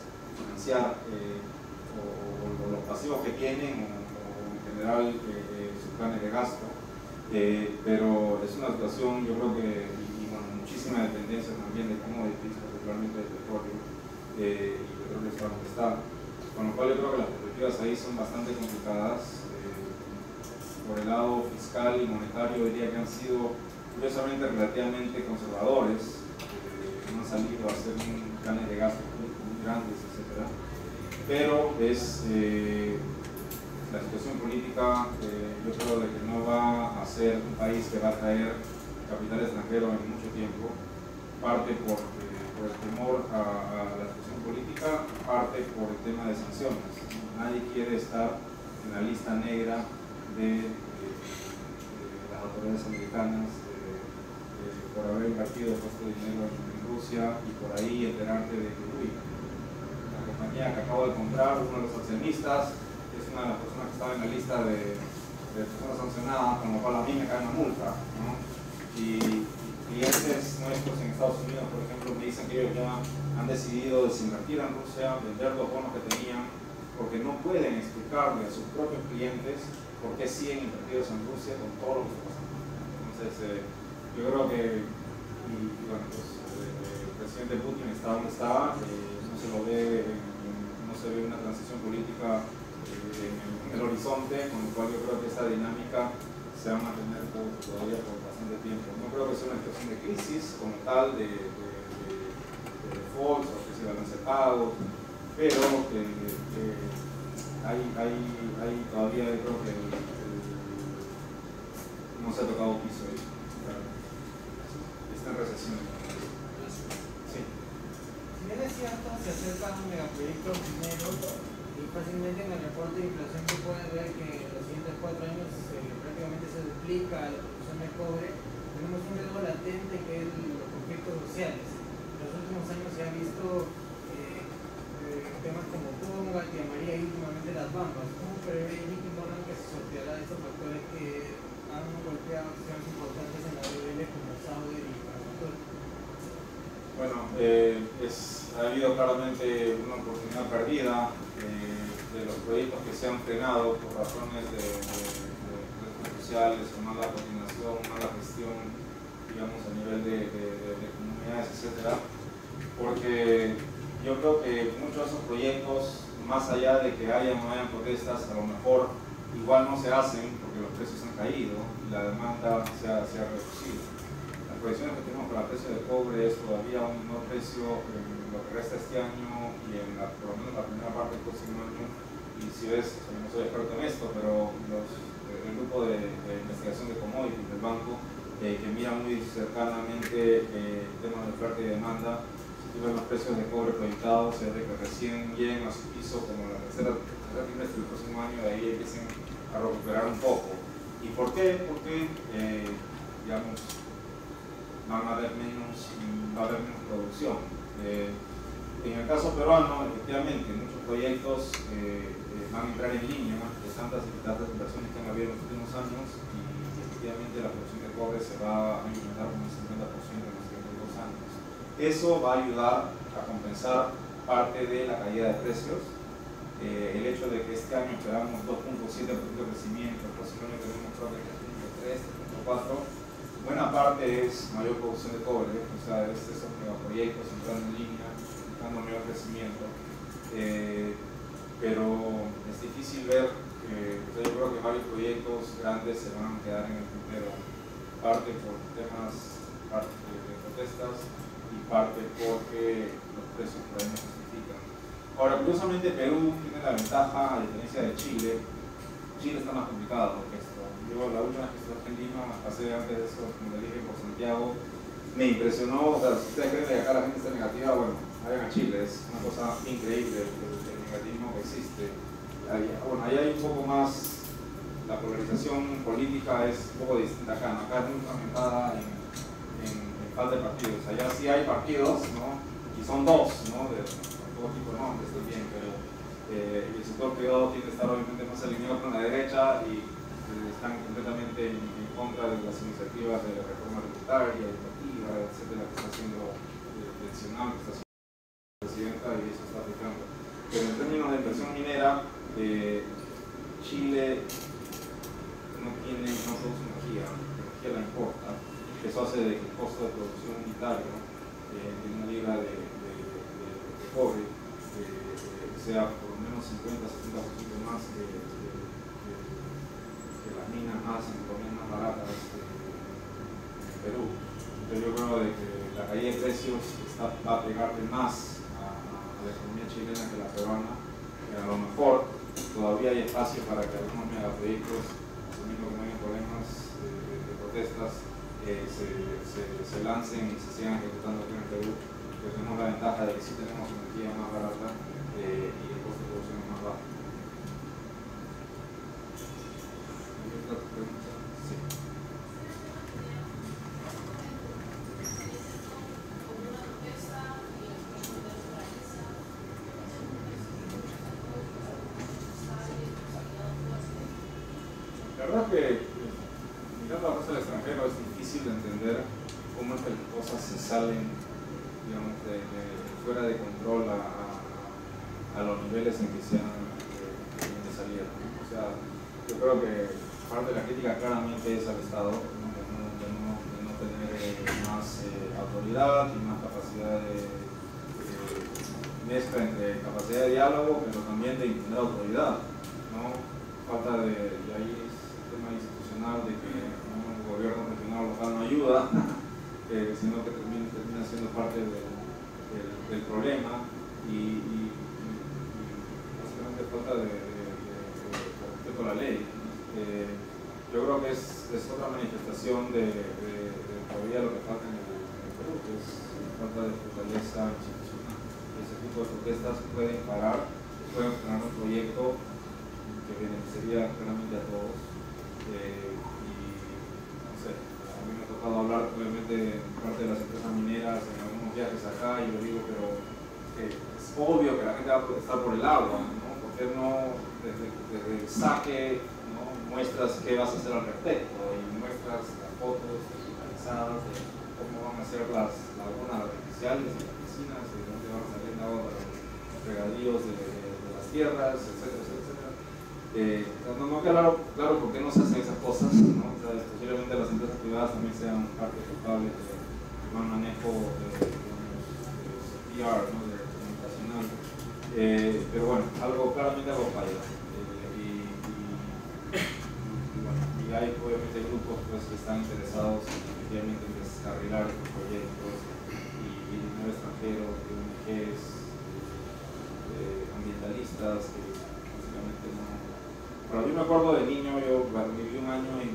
financiar o los pasivos que tienen o en general sus planes de gasto. Pero es una situación, yo creo que, y bueno, muchísima dependencia también de commodities, particularmente del petróleo, y el petróleo está donde está, con lo cual yo creo que las perspectivas ahí son bastante complicadas. Por el lado fiscal y monetario diría que han sido curiosamente relativamente conservadores, no han salido a hacer planes de gasto muy grandes, etc. Pero es la situación política, yo creo de que no va a ser un país que va a traer capital extranjero en mucho tiempo, parte por el temor a la situación política, parte por el tema de sanciones. Nadie quiere estar en la lista negra de las autoridades americanas por haber invertido puesto dinero en Rusia y por ahí enterarte de que la compañía que acabo de comprar, uno de los accionistas, es una de las personas que estaba en la lista de personas sancionadas, con lo cual a mí me cae una multa, ¿no? Y clientes nuestros en Estados Unidos, por ejemplo, me dicen que ellos ya han decidido desinvertir en Rusia, vender los bonos que tenían, porque no pueden explicarle a sus propios clientes por qué siguen invertidos en Rusia con todo lo que está pasando. Entonces, yo creo que bueno, pues, el presidente Putin está donde está, no se lo ve, no se ve una transición política en el horizonte, con lo cual yo creo que esta dinámica se va a mantener todavía por bastante tiempo. No creo que sea una situación de crisis como tal, de defaults o que se balance de pagos, pero hay todavía, yo creo que no se ha tocado piso ahí. Está en recesión. Sí. Si bien es cierto, se acercan megaproyectos mineros y fácilmente en el reporte de inflación se puede ver que en los siguientes 4 años prácticamente se duplica la producción de cobre. Tenemos un riesgo latente que es los conflictos sociales. En los últimos años se han visto temas como Conga, Tía María y últimamente las Bambas. ¿Cómo prevé Nicky Morgan que se sorteará de estos factores que han golpeado acciones importantes en la BBL como Sauder y Carnatur? Bueno, ha habido claramente una oportunidad perdida de los proyectos que se han frenado por razones de sociales o mala coordinación, mala gestión, digamos, a nivel de comunidades, etc. Porque yo creo que muchos de esos proyectos, más allá de que haya o no hayan protestas, a lo mejor igual no se hacen porque los precios han caído y la demanda se ha reducido. Las proyecciones que tenemos para el precio del cobre es todavía un menor precio en lo que resta este año y en por lo menos la primera parte del próximo año. Y si ves, no soy experto en esto, pero el grupo de investigación de commodities del banco, que mira muy cercanamente el tema de oferta y demanda, si tú ves los precios de cobre proyectados, es de que recién lleguen a su piso como la tercera trimestre del próximo año, de ahí empiecen a recuperar un poco. ¿Y por qué? Porque, digamos, va a haber menos producción. En el caso peruano, efectivamente, muchos proyectos van a entrar en línea de tantas inversiones que han habido en los últimos años y efectivamente la producción de cobre se va a incrementar con un 50% en los siguientes 2 años. Eso va a ayudar a compensar parte de la caída de precios. El hecho de que este año esperamos 2.7% de crecimiento, el próximo año tenemos creo que 3.3, 3.4, buena parte es mayor producción de cobre, o sea, esos megaproyectos entrando en línea, dando mayor crecimiento, pero es difícil ver yo creo que varios proyectos grandes se van a quedar en el tintero, parte por temas de protestas y parte porque los precios por ahí no justifican. Ahora, curiosamente Perú tiene la ventaja, a diferencia de Chile. Chile está más complicado que esto. Yo la última vez que estuve en Lima, pasé antes de eso, como le dije, por Santiago, me impresionó. O sea, si ustedes creen que acá la gente está negativa, bueno, vayan a Chile, es una cosa increíble el negativismo que existe. Bueno, ahí hay un poco más, la polarización política es un poco distinta acá, ¿no? Acá es muy fragmentada en falta de partidos. Allá sí hay partidos, ¿no? Y son 2, ¿no? De todo tipo de nombres también, pero el sector privado tiene que estar obviamente más alineado con la derecha y están completamente en contra de las iniciativas de la reforma tributaria, educativa, etcétera, que está haciendo mencionado, que está haciendo la presidenta, y eso está afectando. Pero inversión minera, Chile no produce energía, la energía la importa. Eso hace de que el costo de producción unitario de una libra de cobre sea por lo menos 50-70% más que las minas más baratas en Perú. Entonces yo creo de que la caída de precios va a pegarle más a la economía chilena que la peruana, y a lo mejor todavía hay espacio para que algunos megaproyectos, asumiendo que no hay problemas de protestas, se lancen y se sigan ejecutando aquí en Perú, porque tenemos la ventaja de que sí tenemos energía más barata y el costo de producción es más bajo. ¿Hay otra pregunta? Sí. La verdad que mirando la cosa del extranjero es difícil de entender cómo es que las cosas se salen, digamos, de fuera de control a los niveles en que se han de salida, ¿no? O sea, yo creo que parte de la crítica claramente es al Estado, ¿no? de no tener más autoridad y más capacidad de mezcla entre capacidad de diálogo, pero también de imponer autoridad, ¿no? Falta de ahí tema institucional de que el gobierno regional local no ayuda, sino que termina siendo parte del problema y básicamente falta de respeto a la ley. Yo creo que es otra manifestación de todavía lo que falta en el Perú, que es falta de fortaleza institucional. Ese tipo de protestas pueden parar, pueden frenar un proyecto que beneficiaría claramente a todos. Y no sé, a mí me ha tocado hablar obviamente en parte de las empresas mineras en algunos viajes acá y yo digo, pero es obvio que la gente va a protestar por el agua, ¿no? ¿Por qué no desde el saque, ¿no? Muestras qué vas a hacer al respecto y muestras las fotos digitalizadas de cómo van a ser las lagunas artificiales y las piscinas y de dónde van a salir el agua para los regadíos de las tierras, etcétera, etcétera. No queda claro por qué no se hacen esas cosas, ¿no? O sea, posiblemente las empresas privadas también sean parte culpable del mal manejo de PR, ¿no? De comunicacional. Pero bueno, claramente algo falla. Y hay obviamente grupos pues, que están interesados efectivamente en descarrilar estos proyectos y dinero extranjero, de ONGs, ambientalistas que básicamente no. Pero yo me acuerdo de niño, yo viví un año en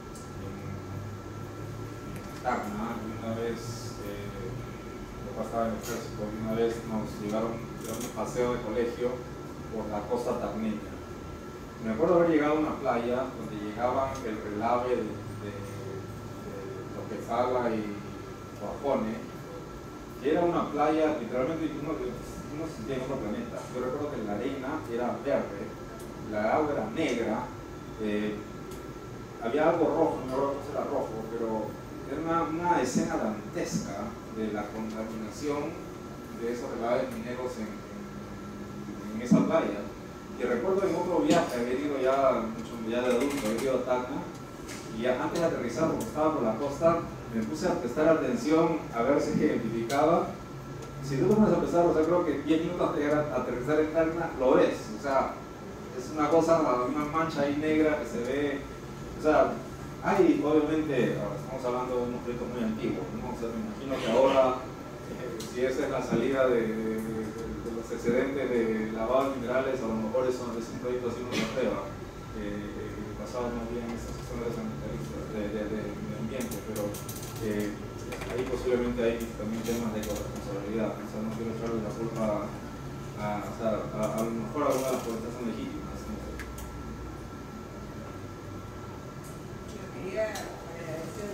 Tacna y una vez, mi papá estaba en el ejército y una vez nos llevaron a un paseo de colegio por la costa tacneña. Me acuerdo haber llegado a una playa donde llegaban el relave de Toquepala y Guajone, que era una playa literalmente uno se sentía en otro planeta. Yo recuerdo que la arena era verde, la agua era negra, había algo rojo, no recuerdo si era rojo, pero era una escena dantesca de la contaminación de esos relaves mineros en esa playa. Y recuerdo en otro viaje, había ido ya de adulto, había ido a Tacna, y antes de aterrizar, porque estaba por la costa, me puse a prestar atención a ver si es que identificaba. Si tú te pones a pensar, o sea, creo que 10 minutos antes de aterrizar en Tacna, lo ves, o sea, es una cosa, una mancha ahí negra que se ve, o sea, hay obviamente, ahora estamos hablando de unos proyectos muy antiguos, ¿no? O sea, me imagino que ahora, si esa es la salida de los excedentes de lavado de minerales, a lo mejor es un proyecto así no se prueba, basado más bien en estas zonas ambientalistas, de medio ambiente, pero ahí posiblemente hay también temas de corresponsabilidad, o sea, no quiero echarle la culpa a lo mejor algunas de las protestas son legítimas. Quería agradecer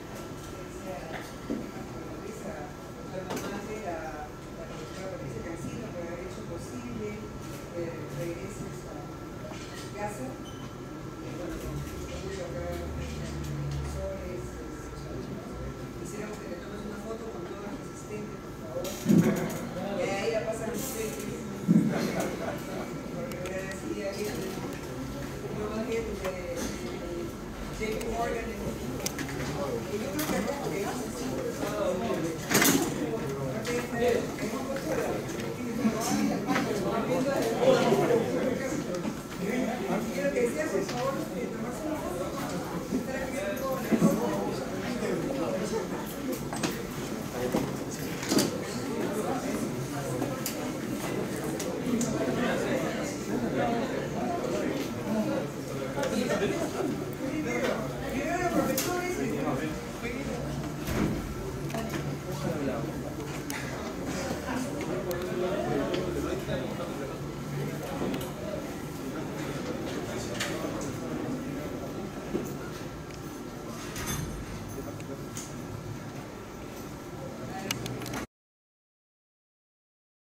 a la mamá de la profesora Patricia Cancino por haber hecho posible que regreses a tu casa. Y bueno, orgullo acá profesores. Quisiéramos que le tomes una foto con todos los asistentes, por favor. Y ahí la pasan ustedes. JP Morgan, y yo creo que acá y lo que decía, por favor, tomarse una foto, estar aquí un poco en el fondo. Primero los profesores y